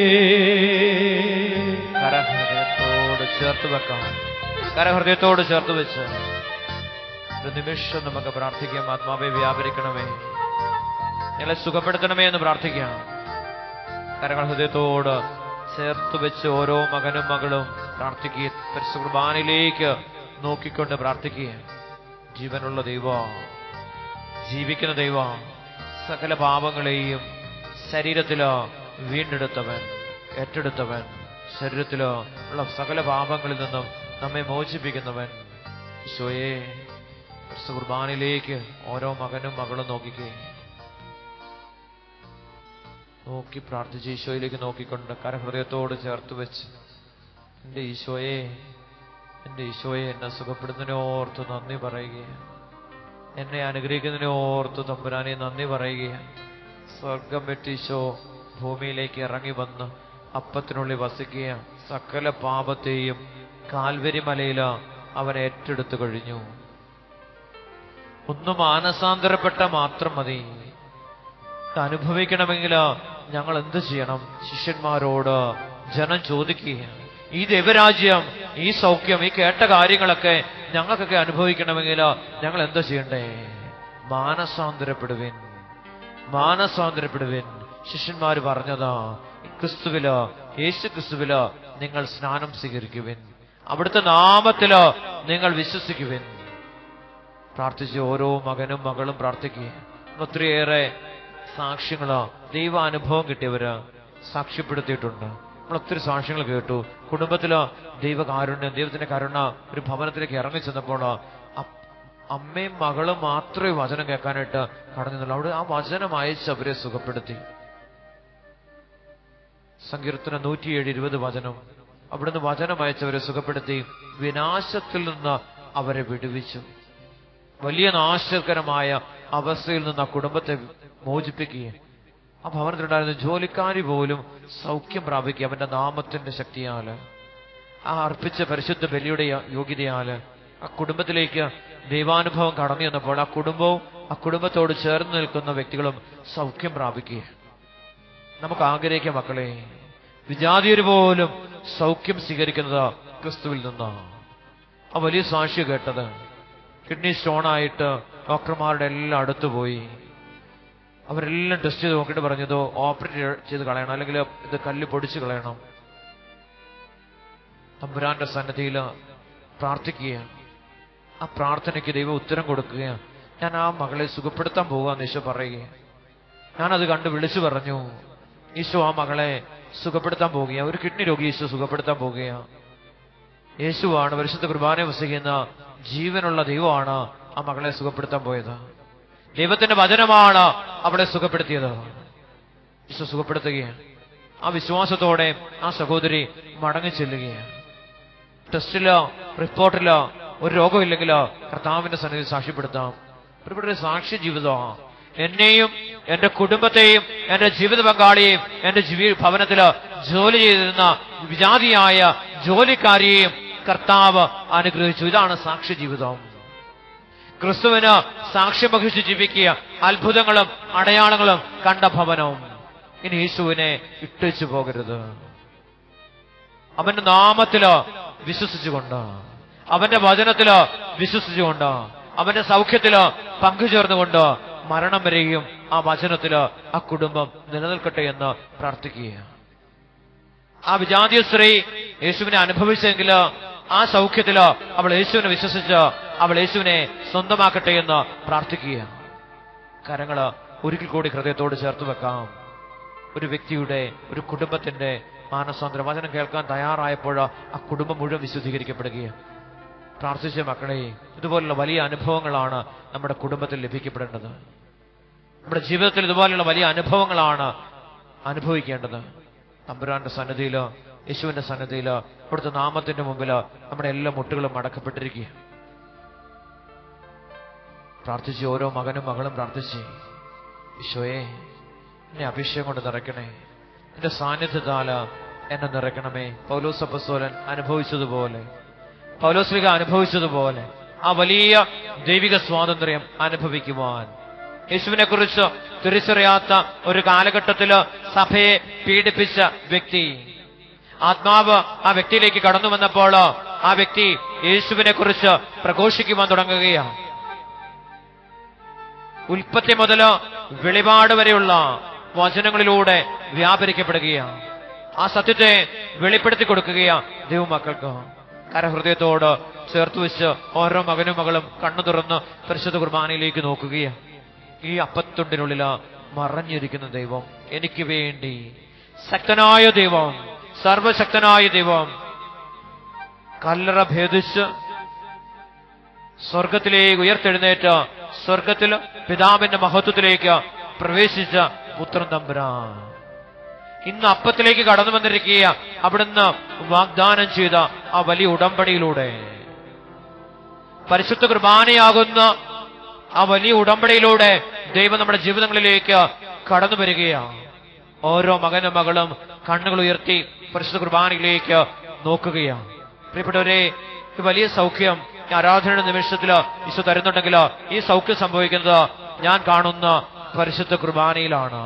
കരഹൃദയത്തോട് ചേർത്ത് വെക്കാം. കരഹൃദയത്തോട് ചേർത്ത് വെച്ച് ഒരു നിമിഷം നമുക്ക് പ്രാർത്ഥിക്കാം. ആത്മാവെ വ്യാപരിക്കണമേ, ഞങ്ങളെ സുഖപ്പെടുത്തണമേ എന്ന് പ്രാർത്ഥിക്കാം. കരങ്ങൾ ഹൃദയത്തോട് ചേർത്ത് വെച്ച് ഓരോ മകനും മകളും പ്രാർത്ഥിക്കുക. പരിശുദ്ധ കുർബാനയിലേക്ക് നോക്കിക്കൊണ്ട് പ്രാർത്ഥിക്കുക. ജീവനുള്ള ദൈവം, ജീവിക്കുന്ന ദൈവം, സകല പാപങ്ങളെയും ശരീരത്തിലോ വീണ്ടെടുത്തവൻ, ഏറ്റെടുത്തവൻ, ശരീരത്തിലോ ഉള്ള സകല പാപങ്ങളിൽ നിന്നും നമ്മെ മോചിപ്പിക്കുന്നവൻ. ഈശോയെ, പരിശുദ്ധ കുർബാനയിലേക്ക് ഓരോ മകനും മകളും നോക്കിക്കേ. നോക്കി പ്രാർത്ഥിച്ച് ഈശോയിലേക്ക് നോക്കിക്കൊണ്ട് കരഹൃദയത്തോട് ചേർത്ത് വെച്ച്, എന്റെ ഈശോയെ, എന്റെ ഈശോയെ, എന്നെ സുഖപ്പെടുന്നതിനോർത്ത് നന്ദി പറയുകയാണ്. എന്നെ അനുഗ്രഹിക്കുന്നതിനെ ഓർത്ത് തമ്പുരാനെ നന്ദി പറയുകയാണ്. സ്വർഗം വിട്ട് ഈശോ ഭൂമിയിലേക്ക് ഇറങ്ങി വന്ന് അപ്പത്തിനുള്ളിൽ വസിക്കുകയാണ്. സകല പാപത്തെയും കാൽവരി മലയിൽ അവൻ ഏറ്റെടുത്തു കഴിഞ്ഞു. ഒന്ന് മാനസാന്തരപ്പെട്ട മാത്രം മതി. അനുഭവിക്കണമെങ്കിൽ ഞങ്ങൾ എന്ത് ചെയ്യണം? ശിഷ്യന്മാരോട് ജനം ചോദിക്കുകയാണ്. ഈ ദൈവരാജ്യം, ഈ സൗഖ്യം, ഈ കേട്ട കാര്യങ്ങളൊക്കെ ഞങ്ങൾക്കൊക്കെ അനുഭവിക്കണമെങ്കിൽ ഞങ്ങൾ എന്താ ചെയ്യണ്ടേ? മാനസാന്തരപ്പെടുവിൻ, മാനസാന്തരപ്പെടുവിൻ. ശിഷ്യന്മാർ പറഞ്ഞതാ, ക്രിസ്തുവിലോ, യേശു ക്രിസ്തുവിലോ നിങ്ങൾ സ്നാനം സ്വീകരിക്കുവിൻ, അവിടുത്തെ നാമത്തിലോ നിങ്ങൾ വിശ്വസിക്കുവിൻ. പ്രാർത്ഥിച്ച് ഓരോ മകനും മകളും പ്രാർത്ഥിക്കുക. ഒത്തിരിയേറെ സാക്ഷ്യങ്ങളോ ദൈവാനുഭവം കിട്ടിയവര് സാക്ഷ്യപ്പെടുത്തിയിട്ടുണ്ട്. നമ്മൾ ഒത്തിരി സാക്ഷ്യങ്ങൾ കേട്ടു. കുടുംബത്തിലോ ദൈവകാരുണ്യം, ദൈവത്തിന്റെ കരുണ ഒരു ഭവനത്തിലേക്ക് ഇറങ്ങി ചെന്നപ്പോൾ അമ്മയും മകളും മാത്രമേ വചനം കേൾക്കാനായിട്ട് കടന്നുള്ളൂ. അവിടെ ആ വചനം അയച്ച് അവരെ സുഖപ്പെടുത്തി. സങ്കീർത്തനം നൂറ്റിയേഴ് ഇരുപത് വചനം, അവിടുന്ന് വചനം അയച്ചവരെ സുഖപ്പെടുത്തി, വിനാശത്തിൽ നിന്ന് അവരെ വിടുവിച്ചു. വലിയ നാശകരമായ അവസ്ഥയിൽ നിന്ന് ആ കുടുംബത്തെ മോചിപ്പിക്കുകയും ആ ഭവനത്തിലുണ്ടായിരുന്ന ജോലിക്കാരി പോലും സൗഖ്യം പ്രാപിക്കുക അവന്റെ നാമത്തിന്റെ ശക്തിയാല്, ആ അർപ്പിച്ച പരിശുദ്ധ ബലിയുടെ യോഗ്യതയാല് ആ കുടുംബത്തിലേക്ക് ദൈവാനുഭവം കടന്നു ചെന്നപ്പോൾ ആ കുടുംബവും ആ കുടുംബത്തോട് ചേർന്ന് നിൽക്കുന്ന വ്യക്തികളും സൗഖ്യം പ്രാപിക്കുക. നമുക്ക് ആഗ്രഹിക്കാം മക്കളെ, വിജാതിയർ പോലും സൗഖ്യം സ്വീകരിക്കുന്നത് ക്രിസ്തുവിൽ നിന്നാണ്. ആ വലിയ സാക്ഷി കേട്ടത്, കിഡ്നി സ്റ്റോണായിട്ട് ഡോക്ടർമാരുടെ എല്ലാം അടുത്ത് പോയി. അവരെല്ലാം ടെസ്റ്റ് ചെയ്ത് നോക്കിയിട്ട് പറഞ്ഞത് ഓപ്പറേറ്റ് ചെയ്ത് കളയണം, അല്ലെങ്കിൽ ഇത് കല്ല് പൊടിച്ച് കളയണം. തമ്പുരാന്റെ സന്നിധിയിൽ പ്രാർത്ഥിക്കുകയാണ്. ആ പ്രാർത്ഥനയ്ക്ക് ദൈവം ഉത്തരം കൊടുക്കുകയാണ്. ഞാൻ ആ മകളെ സുഖപ്പെടുത്താൻ പോകാന്ന് ഈശോ പറയുകയാണ്. ഞാനത് കണ്ട് വിളിച്ചു പറഞ്ഞു, ഈശോ ആ മകളെ സുഖപ്പെടുത്താൻ പോകുകയാ. ഒരു കിഡ്നി രോഗി ഈശോ സുഖപ്പെടുത്താൻ പോകുകയാ. യേശുവാണ്, പരിശുദ്ധ കുർബാന വസിക്കുന്ന ജീവനുള്ള ദൈവമാണ് ആ മകളെ സുഖപ്പെടുത്താൻ പോയത്. ദൈവത്തിന്റെ വചനമാണ് അവളെ സുഖപ്പെടുത്തിയത്. ഈശോ സുഖപ്പെടുത്തുകയാണ്. ആ വിശ്വാസത്തോടെ ആ സഹോദരി മടങ്ങി ചെല്ലുകയാണ്. ടെസ്റ്റിലോ റിപ്പോർട്ടിലോ ഒരു രോഗമില്ലെങ്കിലോ കർത്താവിന്റെ സന്നിധി സാക്ഷ്യപ്പെടുത്താം. ഒരു സാക്ഷി ജീവിതമാണ്. എന്നെയും എന്റെ കുടുംബത്തെയും എന്റെ ജീവിത പങ്കാളിയെയും എന്റെ ജീവി ഭവനത്തില് ജോലി ചെയ്തിരുന്ന വിജാതിയായ ജോലിക്കാരിയെയും കർത്താവ് അനുഗ്രഹിച്ചു. ഇതാണ് സാക്ഷി ജീവിതം. ക്രിസ്തുവിന് സാക്ഷ്യം വഹിച്ച് ജീവിക്കുക, അത്ഭുതങ്ങളും അടയാളങ്ങളും കണ്ട ഭവനവും. ഇനി യേശുവിനെ ഇട്ടേച്ചു പോകരുത്. അവന്റെ നാമത്തില് വിശ്വസിച്ചുകൊണ്ട്, അവന്റെ വചനത്തില് വിശ്വസിച്ചുകൊണ്ട്, അവന്റെ സൗഖ്യത്തില് പങ്കുചേർന്നുകൊണ്ട് മരണം വരെയും ആ വചനത്തില് ആ കുടുംബം നിലനിൽക്കട്ടെ എന്ന് പ്രാർത്ഥിക്കുക. ആ വിജാതീയ സ്ത്രീ യേശുവിനെ അനുഭവിച്ചെങ്കിൽ ആ സൗഖ്യത്തില് അവൾ യേശുവിനെ വിശ്വസിച്ച് അവൾ യേശുവിനെ സ്വന്തമാക്കട്ടെ എന്ന് പ്രാർത്ഥിക്കുക. കരങ്ങള് ഒരിക്കൽ കൂടി ഹൃദയത്തോട് ചേർത്ത് വെക്കാം. ഒരു വ്യക്തിയുടെ, ഒരു കുടുംബത്തിന്റെ മാനസാന്തരം വചനം കേൾക്കാൻ തയ്യാറായപ്പോൾ ആ കുടുംബം മുഴുവൻ വിശുദ്ധീകരിക്കപ്പെടുകയാണ്. പ്രാർത്ഥിച്ച മക്കളെ, ഇതുപോലുള്ള വലിയ അനുഭവങ്ങളാണ് നമ്മുടെ കുടുംബത്തിൽ ലഭിക്കപ്പെടേണ്ടത്. നമ്മുടെ ജീവിതത്തിൽ ഇതുപോലുള്ള വലിയ അനുഭവങ്ങളാണ് അനുഭവിക്കേണ്ടത്. തമ്പുരാന്റെ സന്നിധിയിലോ യേശുവിന്റെ സന്നിധിയിലോ അവിടുത്തെ നാമത്തിന്റെ മുമ്പിലോ നമ്മുടെ എല്ലാ മുട്ടുകളും മടക്കപ്പെട്ടിരിക്കുക. പ്രാർത്ഥിച്ച് ഓരോ മകനും മകളും പ്രാർത്ഥിച്ച്, ഈശോയെ എന്നെ അഭിഷേകം കൊണ്ട് നിറയ്ക്കണേ, എന്റെ സാന്നിധ്യത്താല എന്നെ നിറയ്ക്കണമേ. പൗലോസ് അപ്പോസ്തലൻ അനുഭവിച്ചതുപോലെ, പൗലോസ്ലിഹ അനുഭവിച്ചതുപോലെ ആ വലിയ ദൈവിക സ്വാതന്ത്ര്യം അനുഭവിക്കുവാൻ യേശുവിനെ കുറിച്ച് തിരിച്ചറിയാത്ത ഒരു കാലഘട്ടത്തില് സഭയെ പീഡിപ്പിച്ച വ്യക്തി, ആത്മാവ് ആ വ്യക്തിയിലേക്ക് കടന്നു വന്നപ്പോൾ ആ വ്യക്തി യേശുവിനെ കുറിച്ച് പ്രഘോഷിക്കുവാൻ തുടങ്ങുകയാണ്. ഉൽപ്പത്തി മുതൽ വെളിപാട് വരെയുള്ള വചനങ്ങളിലൂടെ വ്യാപരിക്കപ്പെടുകയാണ്. ആ സത്യത്തെ വെളിപ്പെടുത്തി കൊടുക്കുകയാണ് ദൈവമക്കൾക്ക്. കരഹൃദയത്തോട് ചേർത്ത് വെച്ച് ഓരോ മകനും മകളും കണ്ണു തുറന്ന് പരിശുദ്ധ കുർബാനയിലേക്ക് നോക്കുകയാണ്. ഈ അപ്പത്തുണ്ടിനുള്ളില് മറഞ്ഞിരിക്കുന്ന ദൈവം, എനിക്ക് വേണ്ടി ശക്തനായ ദൈവം, സർവശക്തനായ ദൈവം കല്ലറ ഭേദിച്ച് സ്വർഗത്തിലേക്ക് ഉയർത്തെഴുന്നേറ്റ് സ്വർഗത്തിൽ പിതാവിന്റെ മഹത്വത്തിലേക്ക് പ്രവേശിച്ച പുത്രൻ തമ്പുരാൻ ഇന്ന് അപ്പത്തിലേക്ക് കടന്നു വന്നിരിക്കുക. അവിടുന്ന് വാഗ്ദാനം ചെയ്ത ആ വലിയ ഉടമ്പടിയിലൂടെ, പരിശുദ്ധ കുർബാനയാകുന്ന ആ വലിയ ഉടമ്പടിയിലൂടെ ദൈവം നമ്മുടെ ജീവിതങ്ങളിലേക്ക് കടന്നു വരികയാണ്. ഓരോ മകനും മകളും കണ്ണുകൾ ഉയർത്തി പരിശുദ്ധ കുർബാനയിലേക്ക് നോക്കുകയാണ്. പ്രിയപ്പെട്ടവരെ, ഈ വലിയ സൗഖ്യം ആരാധനയുടെ നിമിഷത്തില് ഈശോ തരുന്നുണ്ടെങ്കിൽ ഈ സൗഖ്യം സംഭവിക്കുന്നത് ഞാൻ കാണുന്ന പരിശുദ്ധ കുർബാനയിലാണ്.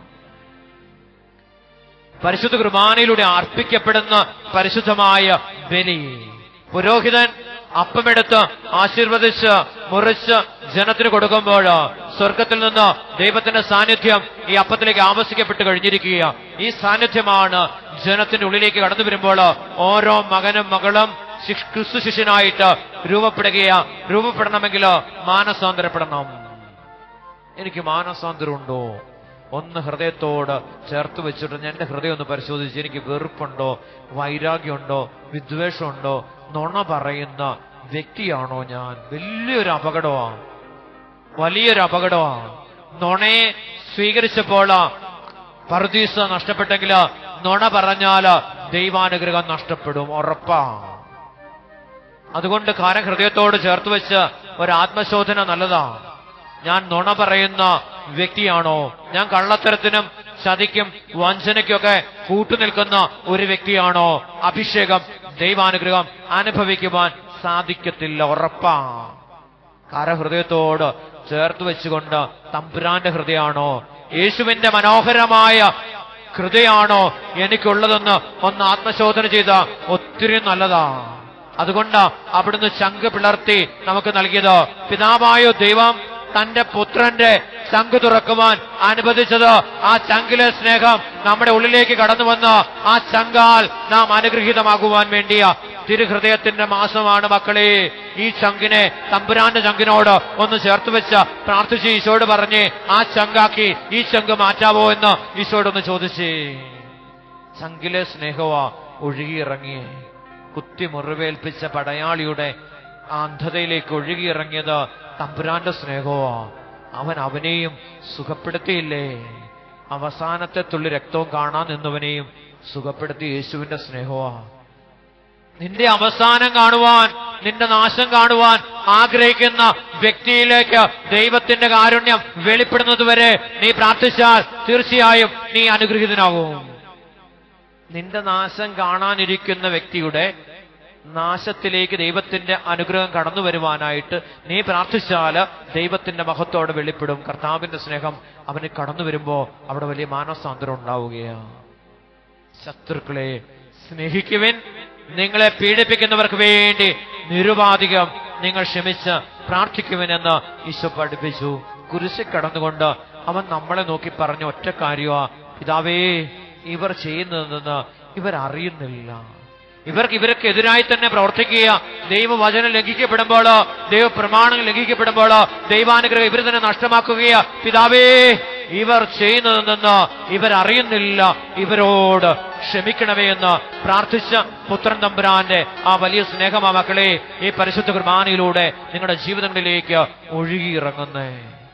പരിശുദ്ധ കുർബാനയിലൂടെ അർപ്പിക്കപ്പെടുന്ന പരിശുദ്ധമായ ബലി. പുരോഹിതൻ അപ്പമെടുത്ത് ആശീർവദിച്ച് മുറിച്ച് ജനത്തിന് കൊടുക്കുമ്പോൾ സ്വർഗത്തിൽ നിന്ന് ദൈവത്തിന്റെ സാന്നിധ്യം ഈ അപ്പത്തിലേക്ക് ആവസിക്കപ്പെട്ട് കഴിഞ്ഞിരിക്കുക. ഈ സാന്നിധ്യമാണ് ജനത്തിന്റെ ഉള്ളിലേക്ക് കടന്നു വരുമ്പോൾ ഓരോ മകനും മകളും ക്രിസ്തു ശിഷ്യനായിട്ട് രൂപപ്പെടുകയാ. രൂപപ്പെടണമെങ്കിൽ മാനസാന്തരപ്പെടണം. എനിക്ക് മാനസാന്തരം ഉണ്ടോ? ഒന്ന് ഹൃദയത്തോട് ചേർത്ത് വെച്ചിട്ട് എന്റെ ഹൃദയം ഒന്ന് പരിശോധിച്ച്, എനിക്ക് വെറുപ്പുണ്ടോ, വൈരാഗ്യമുണ്ടോ, വിദ്വേഷമുണ്ടോ, നുണ പറയുന്ന വ്യക്തിയാണോ ഞാൻ? വലിയൊരു അപകടമാണ്, വലിയൊരു അപകടമാണ്. നുണയെ സ്വീകരിച്ചപ്പോൾ പറുദീസ നഷ്ടപ്പെട്ടെങ്കിൽ നുണ പറഞ്ഞാല് ദൈവാനുഗ്രഹം നഷ്ടപ്പെടും, ഉറപ്പാ. അതുകൊണ്ട് കാര്യം ഹൃദയത്തോട് ചേർത്ത് വെച്ച് ഒരു ആത്മശോധന നല്ലതാണ്. ഞാൻ നുണ പറയുന്ന വ്യക്തിയാണോ? ഞാൻ കള്ളത്തരത്തിനും ചതിക്കും വഞ്ചനയ്ക്കൊക്കെ കൂട്ടുനിൽക്കുന്ന ഒരു വ്യക്തിയാണോ? അഭിഷേകം, ദൈവാനുഗ്രഹം അനുഭവിക്കുവാൻ സാധിക്കത്തില്ല, ഉറപ്പാ. കാരഹൃദയത്തോട് ചേർത്ത് വെച്ചുകൊണ്ട് തമ്പുരാന്റെ ഹൃദയമാണോ, യേശുവിന്റെ മനോഹരമായ ഹൃദയമാണോ എനിക്കുള്ളതെന്ന് ഒന്ന് ആത്മശോധന ചെയ്ത ഒത്തിരി നല്ലതാ. അതുകൊണ്ട് അവിടുന്ന് ചങ്ക് പിളർത്തി നമുക്ക് നൽകിയത്. പിതാവായ ദൈവം തന്റെ പുത്രന്റെ ചങ്ക് തുറക്കുവാൻ അനുവദിച്ചത് ആ ചങ്കിലെ സ്നേഹം നമ്മുടെ ഉള്ളിലേക്ക് കടന്നു വന്ന് ആ ചങ്കാൽ നാം അനുഗ്രഹീതമാകുവാൻ വേണ്ടിയാ. തിരുഹൃദയത്തിന്റെ മാസമാണ് മക്കളെ. ഈ ചങ്കിനെ തമ്പുരാന്റെ ചങ്കിനോട് ഒന്ന് ചേർത്ത് വെച്ച് പ്രാർത്ഥിച്ച് ഈശോട് പറഞ്ഞ് ആ ചങ്കാക്കി ഈ ചങ്ക് മാറ്റാവോ എന്ന് ഈശോടൊന്ന് ചോദിച്ചേ. ചങ്കിലെ സ്നേഹവാ ഒഴുകിയിറങ്ങി. കുത്തി മുറിവേൽപ്പിച്ച പടയാളിയുടെ അന്ധതയിലേക്ക് ഒഴുകിയിറങ്ങിയത് തമ്പുരാന്റെ സ്നേഹവാ. അവൻ അവനെയും സുഖപ്പെടുത്തിയില്ലേ? അവസാനത്തെ തുള്ളി രക്തവും കാണാൻ നിന്നവനെയും സുഖപ്പെടുത്തി യേശുവിന്റെ സ്നേഹവാ. നിന്റെ അവസാനം കാണുവാൻ, നിന്റെ നാശം കാണുവാൻ ആഗ്രഹിക്കുന്ന വ്യക്തിയിലേക്ക് ദൈവത്തിന്റെ കാരുണ്യം വെളിപ്പെടുന്നത് വരെ നീ പ്രാർത്ഥിച്ചാൽ തീർച്ചയായും നീ അനുഗ്രഹീതനാകും. നിന്റെ നാശം കാണാനിരിക്കുന്ന വ്യക്തിയുടെ നാശത്തിലേക്ക് ദൈവത്തിന്റെ അനുഗ്രഹം കടന്നു വരുവാനായിട്ട് നീ പ്രാർത്ഥിച്ചാൽ ദൈവത്തിന്റെ മഹത്വത്തോടെ വെളിപ്പെടും. കർത്താവിന്റെ സ്നേഹം അവന് കടന്നു വരുമ്പോ അവിടെ വലിയ മാനസാന്തരം ഉണ്ടാവുകയാണ്. ശത്രുക്കളെ സ്നേഹിക്കുവിൻ, നിങ്ങളെ പീഡിപ്പിക്കുന്നവർക്ക് വേണ്ടി നിരുപാധികം നിങ്ങൾ ക്ഷമിച്ച് പ്രാർത്ഥിക്കുവിനെന്ന് ഈശോ പഠിപ്പിച്ചു. കുരിശിൽ കടന്നുകൊണ്ട് അവൻ നമ്മളെ നോക്കി പറഞ്ഞ ഒറ്റ കാര്യമാ, പിതാവേ ഇവർ ചെയ്യുന്നതെന്ന് ഇവരറിയുന്നില്ല. ഇവർക്ക് ഇവർക്കെതിരായി തന്നെ പ്രവർത്തിക്കുക. ദൈവവചനം ലംഘിക്കപ്പെടുമ്പോൾ, ദൈവ പ്രമാണങ്ങൾ ലംഘിക്കപ്പെടുമ്പോൾ ദൈവാനുഗ്രഹം ഇവർ തന്നെ നഷ്ടമാക്കുകയാ. പിതാവേ ഇവർ ചെയ്യുന്നതെന്ന് ഇവരറിയുന്നില്ല, ഇവരോട് ക്ഷമിക്കണമേ എന്ന് പ്രാർത്ഥിച്ച പുത്രൻ തമ്പുരാന്റെ ആ വലിയ സ്നേഹമാ മക്കളെ ഈ പരിശുദ്ധ കുർബാനയിലൂടെ നിങ്ങളുടെ ജീവിതങ്ങളിലേക്ക് ഒഴുകിയിറങ്ങുന്നേ.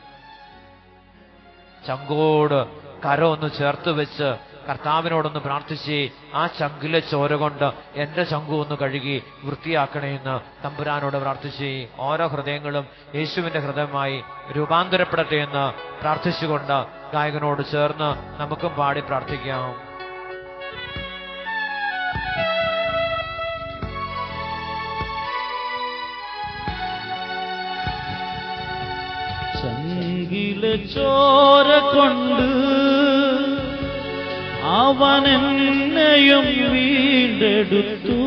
ചങ്കോട് കര ഒന്ന് ചേർത്ത് വെച്ച് കർത്താവിനോടൊന്ന് പ്രാർത്ഥിച്ച് ആ ചങ്കിലെ ചോര കൊണ്ട് എന്റെ ചങ്കു ഒന്ന് കഴുകി വൃത്തിയാക്കണേ എന്ന് തമ്പുരാനോട് പ്രാർത്ഥിച്ച് ഓരോ ഹൃദയങ്ങളും യേശുവിന്റെ ഹൃദയമായി രൂപാന്തരപ്പെടട്ടെ എന്ന് പ്രാർത്ഥിച്ചുകൊണ്ട് ഗായകനോട് ചേർന്ന് നമുക്കും പാടി പ്രാർത്ഥിക്കാം. ചങ്കിലെ ചോര കൊണ്ട് അവനെന്നെയും വീണ്ടെടുത്തു.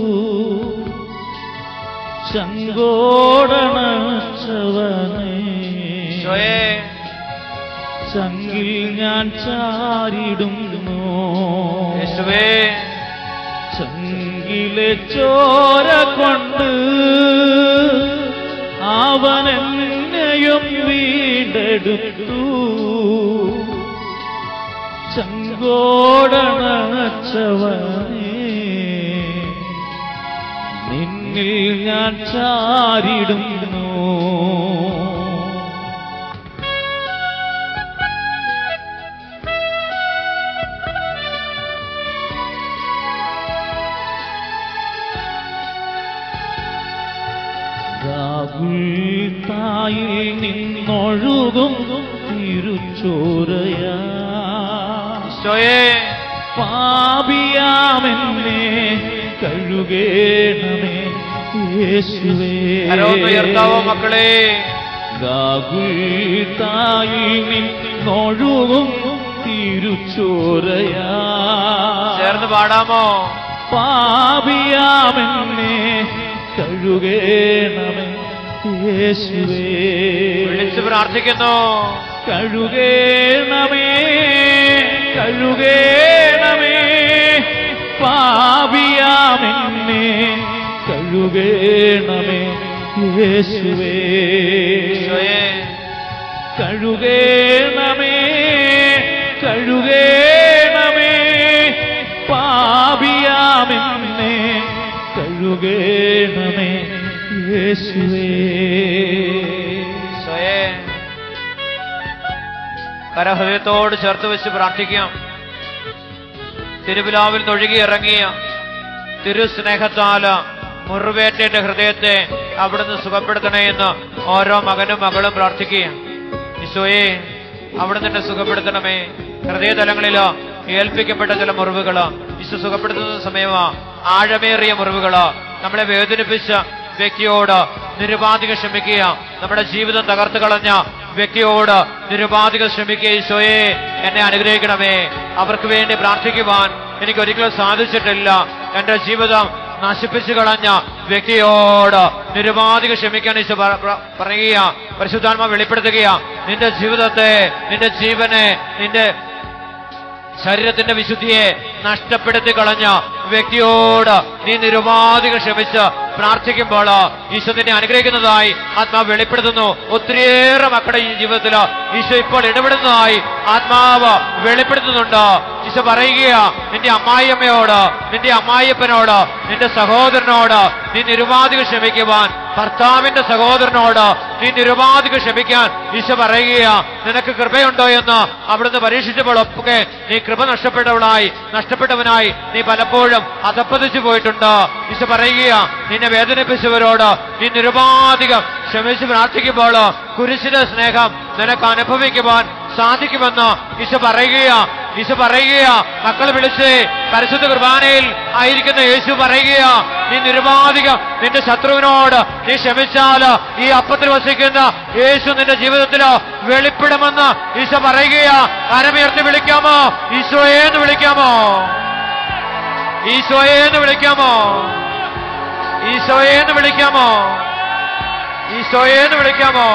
ചങ്കോടണച്ചവനെ ചങ്കിൽ ഞാൻ ചാരിടുന്നു. ചങ്കിലെ ചോര കൊണ്ട് അവനെന്നെയും വീണ്ടെടുത്തു. ചങ്കോടണച്ചവനെ നിന്നിൽ ഞാൻ ചാരിടുന്നു. ഗാഗുൽത്തായിൽ നിന്നൊഴുകും തിരുച്ചോരയാ പാപിയാമെന്നെ കഴുകേണമേ യേശുവേ. മക്കളെ ഗാഗുൽത്തായിൽ നിന്നൊഴുകും തിരുച്ചോരയാ ചേർന്ന് പാടാമോ? പാപിയാമെന്നെ കഴുകേണമേ യേശുവേ. വിളിച്ച് പ്രാർത്ഥിക്കുന്നു. കഴുകേണമേ കഴുകേണമേ പാപിയാമെന്നെ കഴുകേണമേ യേശുവേ. കഴുകേണമേ കഴുകേണമേ പാപിയാമെന്നെ കഴുകേണമേ യേശുവേ. കരഹൃദയത്തോട് ചേർത്ത് വെച്ച് പ്രാർത്ഥിക്കാം. തിരുവിലാവിൽ നിന്നൊഴുകി ഇറങ്ങിയ തിരുസ്നേഹത്താല് മുറിവേറ്റ ഹൃദയത്തെ അവിടുന്ന് സുഖപ്പെടുത്തണേ എന്ന് ഓരോ മകനും മകളും പ്രാർത്ഥിക്കുക. ഈശോയെ അവിടുന്ന് എന്നെ സുഖപ്പെടുത്തണമേ. ഹൃദയതലങ്ങളിലോ ഏൽപ്പിക്കപ്പെട്ട ചില മുറിവുകള് ഈശോ സുഖപ്പെടുത്തുന്ന സമയമാ. ആഴമേറിയ മുറിവുകള് നമ്മളെ വേദനിപ്പിച്ച വ്യക്തിയോട് നിരുപാധികം ക്ഷമിക്കുക. നമ്മുടെ ജീവിതം തകർത്ത് കളഞ്ഞ വ്യക്തിയോട് നിരുപാധികം ക്ഷമിക്കുക. ഈശോയെ എന്നെ അനുഗ്രഹിക്കണമേ. അവർക്ക് വേണ്ടി പ്രാർത്ഥിക്കുവാൻ എനിക്ക് ഒരിക്കലും സാധിച്ചിട്ടില്ല. എന്റെ ജീവിതം നശിപ്പിച്ചു കളഞ്ഞ വ്യക്തിയോട് നിരുപാധികം ക്ഷമിക്കാൻ ഈശോ പറയുക. പരിശുദ്ധാത്മാ വെളിപ്പെടുത്തുക. നിന്റെ ജീവിതത്തെ, നിന്റെ ജീവനെ, നിന്റെ ശരീരത്തിന്റെ വിശുദ്ധിയെ നഷ്ടപ്പെടുത്തി കളഞ്ഞ വ്യക്തിയോട് നീ നിരുപാധികം ക്ഷമിച്ച് പ്രാർത്ഥിക്കുമ്പോൾ ഈശോ നിന്നെ അനുഗ്രഹിക്കുന്നതായി ആത്മാവ് വെളിപ്പെടുത്തുന്നു. ഒത്തിരിയേറെ മക്കളുടെ ഈ ജീവിതത്തിൽ ഈശോ ഇപ്പോൾ ഇടപെടുന്നതായി ആത്മാവ് വെളിപ്പെടുത്തുന്നുണ്ട്. ഈശോ പറയുകയാ, നിന്റെ അമ്മായിയമ്മയോട്, നിന്റെ അമ്മായിയപ്പനോട്, നിന്റെ സഹോദരനോട് നീ നിരുപാധികം ക്ഷമിക്കുവാൻ, ഭർത്താവിന്റെ സഹോദരനോട് നീ നിരുപാധികം ക്ഷമിക്കാൻ ഈശോ പറയുകയാ. നിനക്ക് കൃപയുണ്ടോ എന്ന് അവിടുന്ന് പരീക്ഷിച്ചപ്പോൾ ഒക്കെ നീ കൃപ നഷ്ടപ്പെട്ടവളായി നഷ്ടപ്പെട്ടവനായി നീ പലപ്പോഴും അധപ്പതിച്ചു പോയിട്ടുണ്ട്. ഈശോ പറയുകയാ, നിന്നെ വേദനിപ്പിച്ചവരോട് നീ നിരുപാധികം ക്ഷമിച്ച് പ്രാർത്ഥിക്കുമ്പോൾ കുരിശിന്റെ സ്നേഹം നിനക്ക് അനുഭവിക്കുവാൻ സാധിക്കുമെന്ന് ഈശോ പറയുകയാ. ഈശോ പറയുകയാ, മക്കൾ വിളിച്ച് പരിശുദ്ധ കുർബാനയിൽ ആയിരിക്കുന്ന യേശു പറയുകയാ, നീ നിരുപാധികം നിന്റെ ശത്രുവിനോട് നീ ക്ഷമിച്ചാൽ ഈ അപ്പത്തിൽ വസിക്കുന്ന യേശു നിന്റെ ജീവിതത്തിൽ വെളിപ്പെടുമെന്ന് ഈശോ പറയുകയാ. കരമുയർത്തി വിളിക്കാമോ? ഈശോയേന്ന് വിളിക്കാമോ? ഈശോയേന്ന് വിളിക്കാമോ? ഈശോയേന്ന് വിളിക്കാമോ? ഈശോയേന്ന് വിളിക്കാമോ?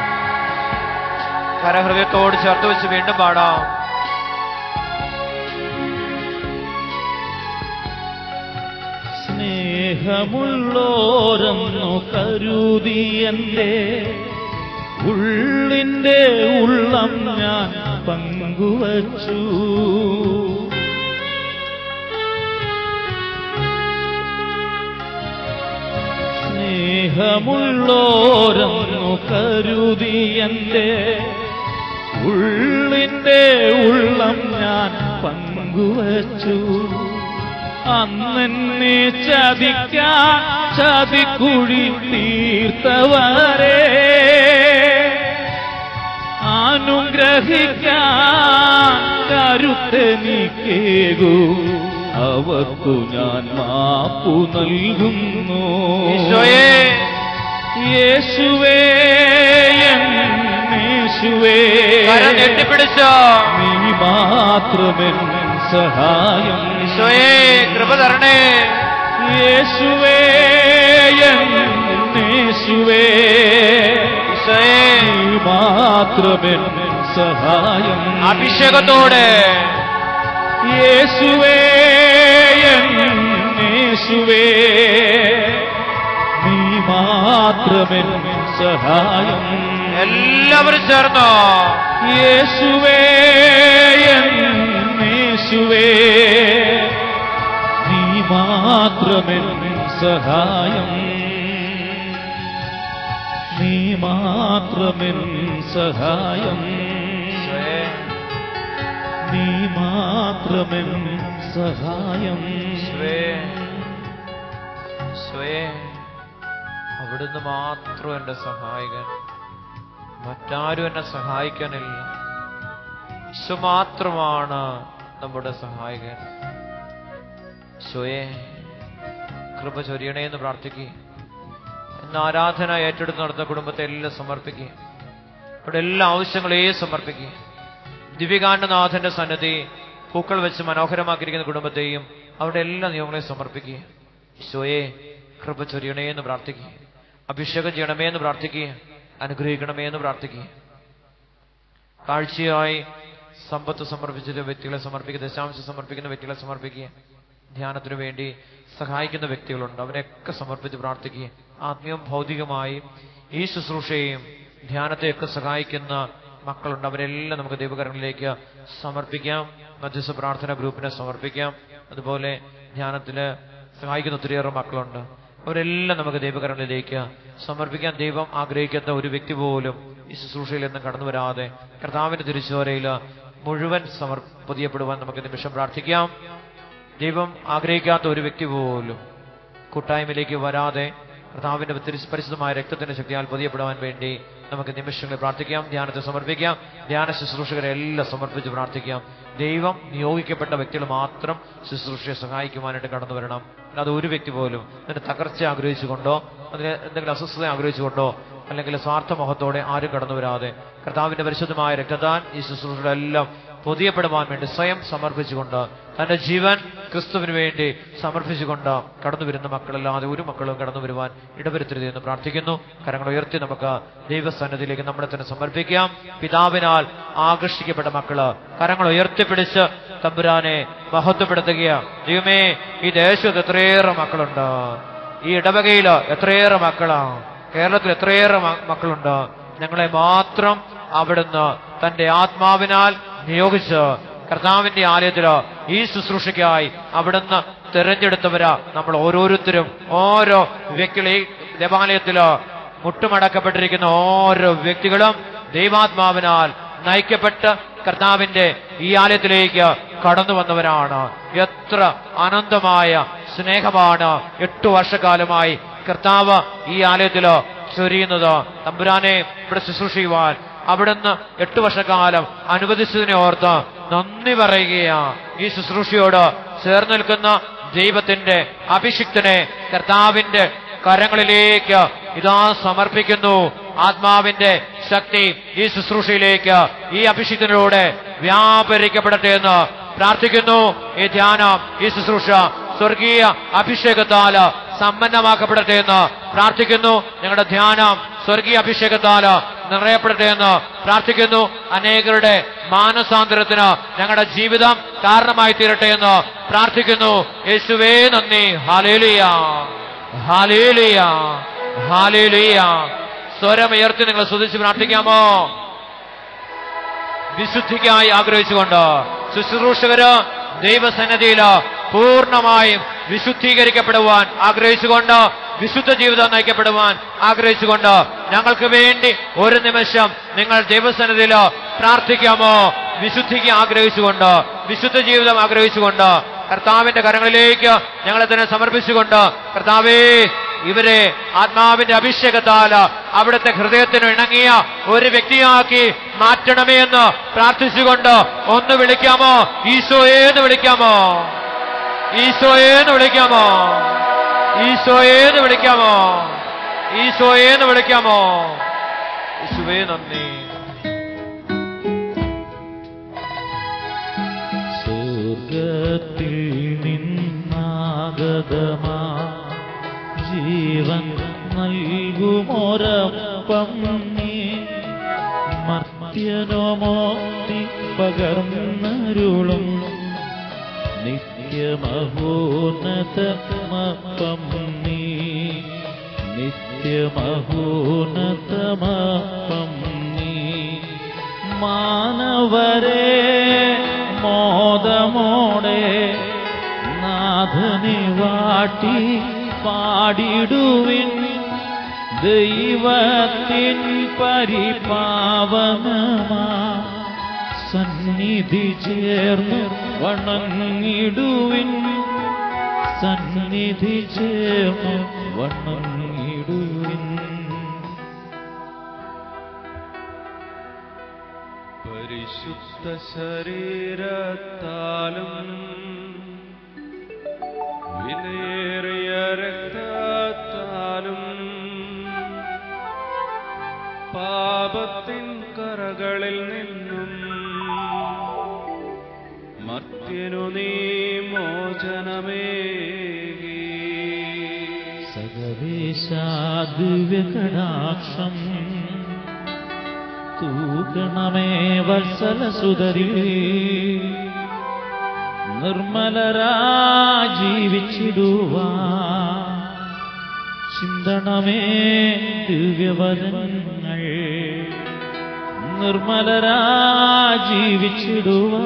കരഹൃദയത്തോട് ചേർത്ത് വെച്ച് വീണ്ടും പാടാം. സ്നേഹമുള്ളോരെന്നു കരുതി എന്റെ ഉള്ളിന്റെ ഉള്ളം ഞാൻ പങ്കുവച്ചു. സ്നേഹമുള്ളോരെന്നു കരുതി എന്റെ ഉള്ളിന്റെ ഉള്ളം ഞാൻ പങ്കുവച്ചു. അന്നെന്നെ ചതിക്കാൻ ചതിക്കുഴി തീർത്തവരെ അനുഗ്രഹിക്കാൻ കരുത്തെനിക്കേകൂ, അവർക്കു ഞാൻ മാപ്പു നൽകുന്നു. യേശുവേ യേശുവേ കെട്ടിപ്പിടിച്ചോ, നീ മാത്രമെൻ സഹായം. ഈശോയേ കൃപ തരണേ. യേശുവേ യേശുവേ ഈശോയേ നീ മാത്രമെൻ സഹായം. അഭിഷേകത്തോടെ യേശുവേ യേശുവേ നീ മാത്രമെൻ സഹായം. എല്ലാവരും ചേർന്നോ? യേശുവേ യേശുവേ നീ മാത്രമെൻ സഹായം. നീ മാത്രമെൻ സഹായം. നീ മാത്രമെൻ സഹായം. അവിടുന്ന് മാത്രം എന്റെ സഹായകൻ, മറ്റാരും എന്നെ സഹായിക്കാനില്ല. ഈശോ മാത്രമാണ് നമ്മുടെ സഹായകൻ. ഈശോയെ കൃപ ചൊരിയണേ എന്ന് പ്രാർത്ഥിക്കുക. ഇന്ന് ആരാധന ഏറ്റെടുത്ത് നടത്തുന്ന കുടുംബത്തെ എല്ലാം സമർപ്പിക്കുക. അവിടെ എല്ലാ ആവശ്യങ്ങളെയും സമർപ്പിക്കുക. ദിവ്യകാനനാഥന്റെ സന്നിധി പൂക്കൾ വെച്ച് മനോഹരമാക്കിയിരിക്കുന്ന കുടുംബത്തെയും അവിടെ എല്ലാ നിയമങ്ങളെയും സമർപ്പിക്കുക. ഈശോയെ കൃപ ചൊരിയണേ എന്ന് പ്രാർത്ഥിക്കുക. അഭിഷേകം ചെയ്യണമേ എന്ന് പ്രാർത്ഥിക്കുക. അനുഗ്രഹിക്കണമേ എന്ന് പ്രാർത്ഥിക്കുക. കാഴ്ചയായി സമ്പത്ത് സമർപ്പിച്ചിട്ട് വ്യക്തികളെ സമർപ്പിക്കുക. ദശാംശം സമർപ്പിക്കുന്ന വ്യക്തികളെ സമർപ്പിക്കുക. ധ്യാനത്തിനു വേണ്ടി സഹായിക്കുന്ന വ്യക്തികളുണ്ട്, അവരെയൊക്കെ സമർപ്പിച്ച് പ്രാർത്ഥിക്കുക. ആത്മീയവും ഭൗതികമായും ഈ ശുശ്രൂഷയെയും ധ്യാനത്തെയൊക്കെ സഹായിക്കുന്ന മക്കളുണ്ട്, അവരെല്ലാം നമുക്ക് ദൈവകരങ്ങളിലേക്ക് സമർപ്പിക്കാം. മധ്യസ്ഥ പ്രാർത്ഥന ഗ്രൂപ്പിനെ സമർപ്പിക്കാം. അതുപോലെ ധ്യാനത്തില് സഹായിക്കുന്ന ഒത്തിരിയേറെ മക്കളുണ്ട്, അവരെല്ലാം നമുക്ക് ദൈവകരങ്ങളിലേക്ക് സമർപ്പിക്കാൻ. ദൈവം ആഗ്രഹിക്കാത്ത ഒരു വ്യക്തി പോലും ഈ ശുശ്രൂഷയിൽ നിന്നും കടന്നു വരാതെ കർത്താവിന്റെ തിരിച്ചുവരയിൽ മുഴുവൻ സമർപ്പിക്കപ്പെടുവാൻ നമുക്ക് നിമിഷം പ്രാർത്ഥിക്കാം. ദൈവം ആഗ്രഹിക്കാത്ത ഒരു വ്യക്തി പോലും കൂട്ടായ്മയിലേക്ക് വരാതെ കർത്താവിന്റെ പരിശുദ്ധമായ രക്തത്തിന്റെ ശക്തിയാൽ പൊതിയപ്പെടുവാൻ വേണ്ടി നമുക്ക് നിമിഷങ്ങളിൽ പ്രാർത്ഥിക്കാം. ധ്യാനത്തെ സമർപ്പിക്കാം. ധ്യാന ശുശ്രൂഷകരെ എല്ലാം സമർപ്പിച്ച് പ്രാർത്ഥിക്കാം. ദൈവം നിയോഗിക്കപ്പെട്ട വ്യക്തികൾ മാത്രം ശുശ്രൂഷയെ സഹായിക്കുവാനായിട്ട് കടന്നു വരണം. അല്ലാതെ ഒരു വ്യക്തി പോലും അതിന്റെ തകർച്ച ആഗ്രഹിച്ചുകൊണ്ടോ അതിന് എന്തെങ്കിലും അസ്വസ്ഥത ആഗ്രഹിച്ചുകൊണ്ടോ അല്ലെങ്കിൽ സ്വാർത്ഥമോഹത്തോടെ ആരും കടന്നു വരാതെ കർത്താവിന്റെ പരിശുദ്ധമായ രക്തത്താൽ ഈ ശുശ്രൂഷകളെല്ലാം പൊതിയപ്പെടുവാൻ വേണ്ടി സ്വയം സമർപ്പിച്ചുകൊണ്ട് തന്റെ ജീവൻ ക്രിസ്തുവിന് വേണ്ടി സമർപ്പിച്ചുകൊണ്ട് കടന്നു വരുന്ന മക്കളല്ലാതെ ഒരു മക്കളും കടന്നു വരുവാൻ ഇടവരുത്തരുത് എന്ന് പ്രാർത്ഥിക്കുന്നു. കരങ്ങൾ ഉയർത്തി നമുക്ക് ദൈവസന്നിധിയിലേക്ക് നമ്മളെ തന്നെ സമർപ്പിക്കാം. പിതാവിനാൽ ആകർഷിക്കപ്പെട്ട മക്കള് കരങ്ങൾ ഉയർത്തിപ്പിടിച്ച് തമ്പുരാനെ മഹത്വപ്പെടുത്തുകയാണ്. ദൈവമേ, ഈ ദേശത്ത് എത്രയേറെ മക്കളുണ്ട്, ഈ ഇടവകയില് എത്രയേറെ മക്കളാണ്, കേരളത്തിൽ എത്രയേറെ മക്കളുണ്ട്. ഞങ്ങളെ മാത്രം അവിടുന്ന് തന്റെ ആത്മാവിനാൽ നിയോഗിച്ച് കർത്താവിന്റെ ആലയത്തില് ഈ ശുശ്രൂഷയ്ക്കായി അവിടുന്ന് തിരഞ്ഞെടുത്തവരാ നമ്മൾ ഓരോരുത്തരും. ഓരോ വ്യക്തികളെ ദേവാലയത്തില് മുട്ടുമടക്കപ്പെട്ടിരിക്കുന്ന ഓരോ വ്യക്തികളും ദൈവാത്മാവിനാൽ നയിക്കപ്പെട്ട് കർത്താവിന്റെ ഈ ആലയത്തിലേക്ക് കടന്നു വന്നവരാണ്. എത്ര അനന്തമായ സ്നേഹമാണ് എട്ടു വർഷക്കാലമായി കർത്താവ് ഈ ആലയത്തില് ചൊരിയുന്നത്. തമ്പുരാനെ, ഇവിടെ ശുശ്രൂഷിക്കുവാൻ അവിടുന്ന് എട്ടു വർഷക്കാലം അനുവദിച്ചതിനെ ഓർത്ത് നന്ദി പറയുകയാ. ഈ ശുശ്രൂഷയോട് ചേർന്ന് നിൽക്കുന്ന ദൈവത്തിന്റെ അഭിഷിക്തനെ കർത്താവിന്റെ കരങ്ങളിലേക്ക് ഇതാ സമർപ്പിക്കുന്നു. ആത്മാവിന്റെ ശക്തി ഈ ശുശ്രൂഷയിലേക്ക് ഈ അഭിഷിക്തനിലൂടെ വ്യാപരിക്കപ്പെടട്ടെ എന്ന് പ്രാർത്ഥിക്കുന്നു. ഈ ധ്യാനം, ഈ ശുശ്രൂഷ സ്വർഗീയ അഭിഷേകത്താൽ സമ്പന്നമാക്കപ്പെടട്ടെ എന്ന് പ്രാർത്ഥിക്കുന്നു. ഞങ്ങളുടെ ധ്യാനം സ്വർഗീയ അഭിഷേകത്താൽ നിറയപ്പെടട്ടെ എന്ന് പ്രാർത്ഥിക്കുന്നു. അനേകരുടെ മാനസാന്തരത്തിന് ഞങ്ങളുടെ ജീവിതം കാരണമായി തീരട്ടെ എന്ന് പ്രാർത്ഥിക്കുന്നു. യേശുവേ നന്ദി. Hallelujah, hallelujah, hallelujah. സ്വരമുയർത്തി നിങ്ങൾ സ്തുതിച്ച് പ്രാർത്ഥിക്കാമോ? വിശുദ്ധിക്കായി ആഗ്രഹിച്ചുകൊണ്ട് ശുശ്രൂഷകര് ദൈവസന്നിധിയില് പൂർണ്ണമായും വിശുദ്ധീകരിക്കപ്പെടുവാൻ ആഗ്രഹിച്ചുകൊണ്ട് വിശുദ്ധ ജീവിതം നയിക്കപ്പെടുവാൻ ആഗ്രഹിച്ചുകൊണ്ട് ഞങ്ങൾക്ക് വേണ്ടി ഒരു നിമിഷം നിങ്ങൾ ദൈവസന്നിധിയില് പ്രാർത്ഥിക്കാമോ? വിശുദ്ധിക്ക് ആഗ്രഹിച്ചുകൊണ്ട്, വിശുദ്ധ ജീവിതം ആഗ്രഹിച്ചുകൊണ്ട് കർത്താവിന്റെ കരങ്ങളിലേക്ക് ഞങ്ങളെ തന്നെ സമർപ്പിച്ചുകൊണ്ട്, കർത്താവേ, ഇവരെ ആത്മാവിന്റെ അഭിഷേകത്താൽ അവിടുത്തെ ഹൃദയത്തിന് ഇണങ്ങിയ ഒരു വ്യക്തിയാക്കി മാറ്റണമേ എന്ന് പ്രാർത്ഥിച്ചുകൊണ്ട് ഒന്ന് വിളിക്കാമോ? ഈശോയേന്ന് വിളിക്കാമോ? ഈശോയേന്ന് വിളിക്കാമോ? ഈശോയേന്ന് വിളിക്കാമോ? ഈശോയേന്ന് വിളിക്കാമോ? യേശുവേ നന്ദി. സ്വർഗത്തിൽ നിന്നാഗതമാ ജീവൻ നൽകുമോരപ്പം നീ മർത്യനോ മോക്തി പകർന്നരുളും നിത്യമഹോന്നതമപ്പം നീ നിത്യമഹോന്നതമപ്പം നീ മാനവരെ മോദമോടെ നാഥനെ വാട്ടി പാടിടുവിൻ ദൈവത്തിൻ പരിപാവനമാ സന്നിധി ചേർന്ന് വണങ്ങിടുവിൻ സന്നിധി ചേർന്ന് വണങ്ങിടുവിൻ. പരിശുദ്ധ ശരീരത്താലും വിലയേറിയ രക്തത്താലും പാപത്തിൻ കറകളിൽ നിന്നും മർത്യനു നീ മോചനമേകി. സകലേശാദിവ്യകടാക്ഷം തൂകണമേ വത്സലസുതരിൽ നിർമ്മലരായി ജീവിച്ചിടുവാ ചിന്തണമേ ദിവ്യവരങ്ങൾ നിർമ്മലരായി ജീവിച്ചിടുവാ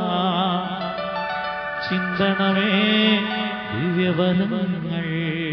ചിന്തണമേ ദിവ്യവരങ്ങൾ.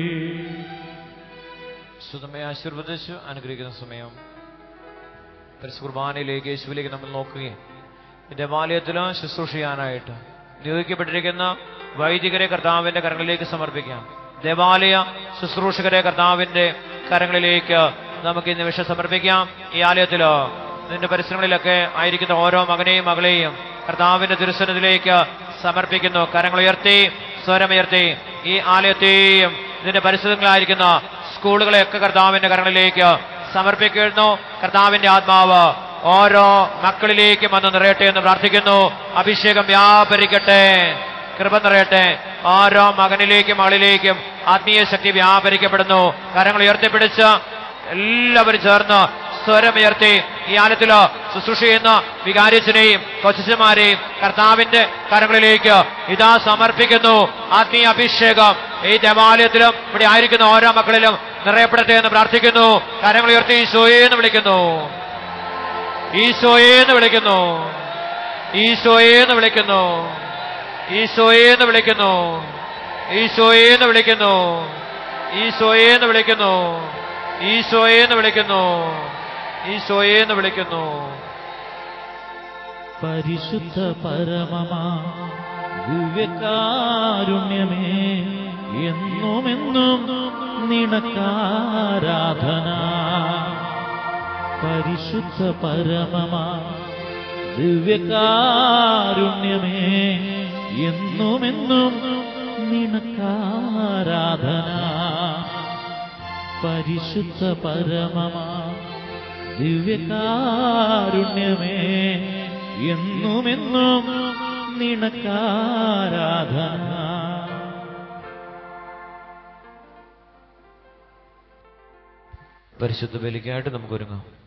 സുതമേ ആശീർവദിച്ച് അനുഗ്രഹിക്കുന്ന സമയം പരിശുദ്ധ കുർബാനയിലേക്ക് യേശുവിലേക്ക് നമ്മൾ നോക്കുകയും ദേവാലയത്തില് ശുശ്രൂഷ ചെയ്യാനായിട്ട് നിയോഗിക്കപ്പെട്ടിരിക്കുന്ന വൈദികരെ കർത്താവിന്റെ കരങ്ങളിലേക്ക് സമർപ്പിക്കാം. ദേവാലയ ശുശ്രൂഷകരെ കർത്താവിന്റെ കരങ്ങളിലേക്ക് നമുക്ക് ഈ നിമിഷം സമർപ്പിക്കാം. ഈ ആലയത്തിലോ നിന്റെ പരിസരങ്ങളിലൊക്കെ ആയിരിക്കുന്ന ഓരോ മകനെയും മകളെയും കർത്താവിന്റെ തിരുസന്നിധിയിലേക്ക് സമർപ്പിക്കുന്നു. കരങ്ങളുയർത്തി സ്വരമുയർത്തി ഈ ആലയത്തെയും ഇതിന്റെ പരിസരങ്ങളായിരിക്കുന്ന സ്കൂളുകളെയൊക്കെ കർത്താവിന്റെ കരങ്ങളിലേക്ക് സമർപ്പിക്കുന്നു. കർത്താവിന്റെ ആത്മാവ് ഓരോ മക്കളിലേക്കും വന്ന് നിറയട്ടെ എന്ന് പ്രാർത്ഥിക്കുന്നു. അഭിഷേകം വ്യാപരിക്കട്ടെ, കൃപ നിറയട്ടെ. ഓരോ മകനിലേക്കും മകളിലേക്കും ആത്മീയ ശക്തി വ്യാപരിക്കപ്പെടുന്നു. കരങ്ങൾ ഉയർത്തിപ്പിടിച്ച് എല്ലാവരും ചേർന്ന് സ്വരമുയർത്തി ഈ ആലത്തിലോ ശുശ്രൂഷ ചെയ്യുന്ന വികാരിച്ചനെയും കൊച്ചന്മാരെയും കർത്താവിന്റെ കരങ്ങളിലേക്ക് ഇതാ സമർപ്പിക്കുന്നു. ആത്മീയ അഭിഷേകം ഈ ദേവാലയത്തിലും ഇവിടെ ആയിരിക്കുന്ന ഓരോ മക്കളിലും നിറയപ്പെടട്ടെ എന്ന് പ്രാർത്ഥിക്കുന്നു. കരങ്ങൾ ഉയർത്തി ഈശോയെ എന്ന് വിളിക്കുന്നു, ഈശോയെ എന്ന് വിളിക്കുന്നു, ഈശോയെ എന്ന് വിളിക്കുന്നു, ഈശോയെ എന്ന് വിളിക്കുന്നു, ഈശോയെ എന്ന് വിളിക്കുന്നു, ഈശോയെ എന്ന് വിളിക്കുന്നു, ഈശോയെ എന്ന് വിളിക്കുന്നു, ഈശോയെ എന്ന് വിളിക്കുന്നു. പരിശുദ്ധ പരമമാ ദിവ്യകാരുണ്യമേ, എന്നുമെന്നും നിനക്കാരാധന. പരിശുദ്ധ പരമമാ ദിവ്യകാരുണ്യമേ, എന്നുമെന്നും നിനക്കാരാധന. പരിശുദ്ധ പരമമാ ദിവ്യകാരുണ്യമേ, എന്നുമെന്നും നിനക്കാരാധന. പരിശുദ്ധ ബലിക്കായിട്ട് നമുക്ക് ഒരുങ്ങാം.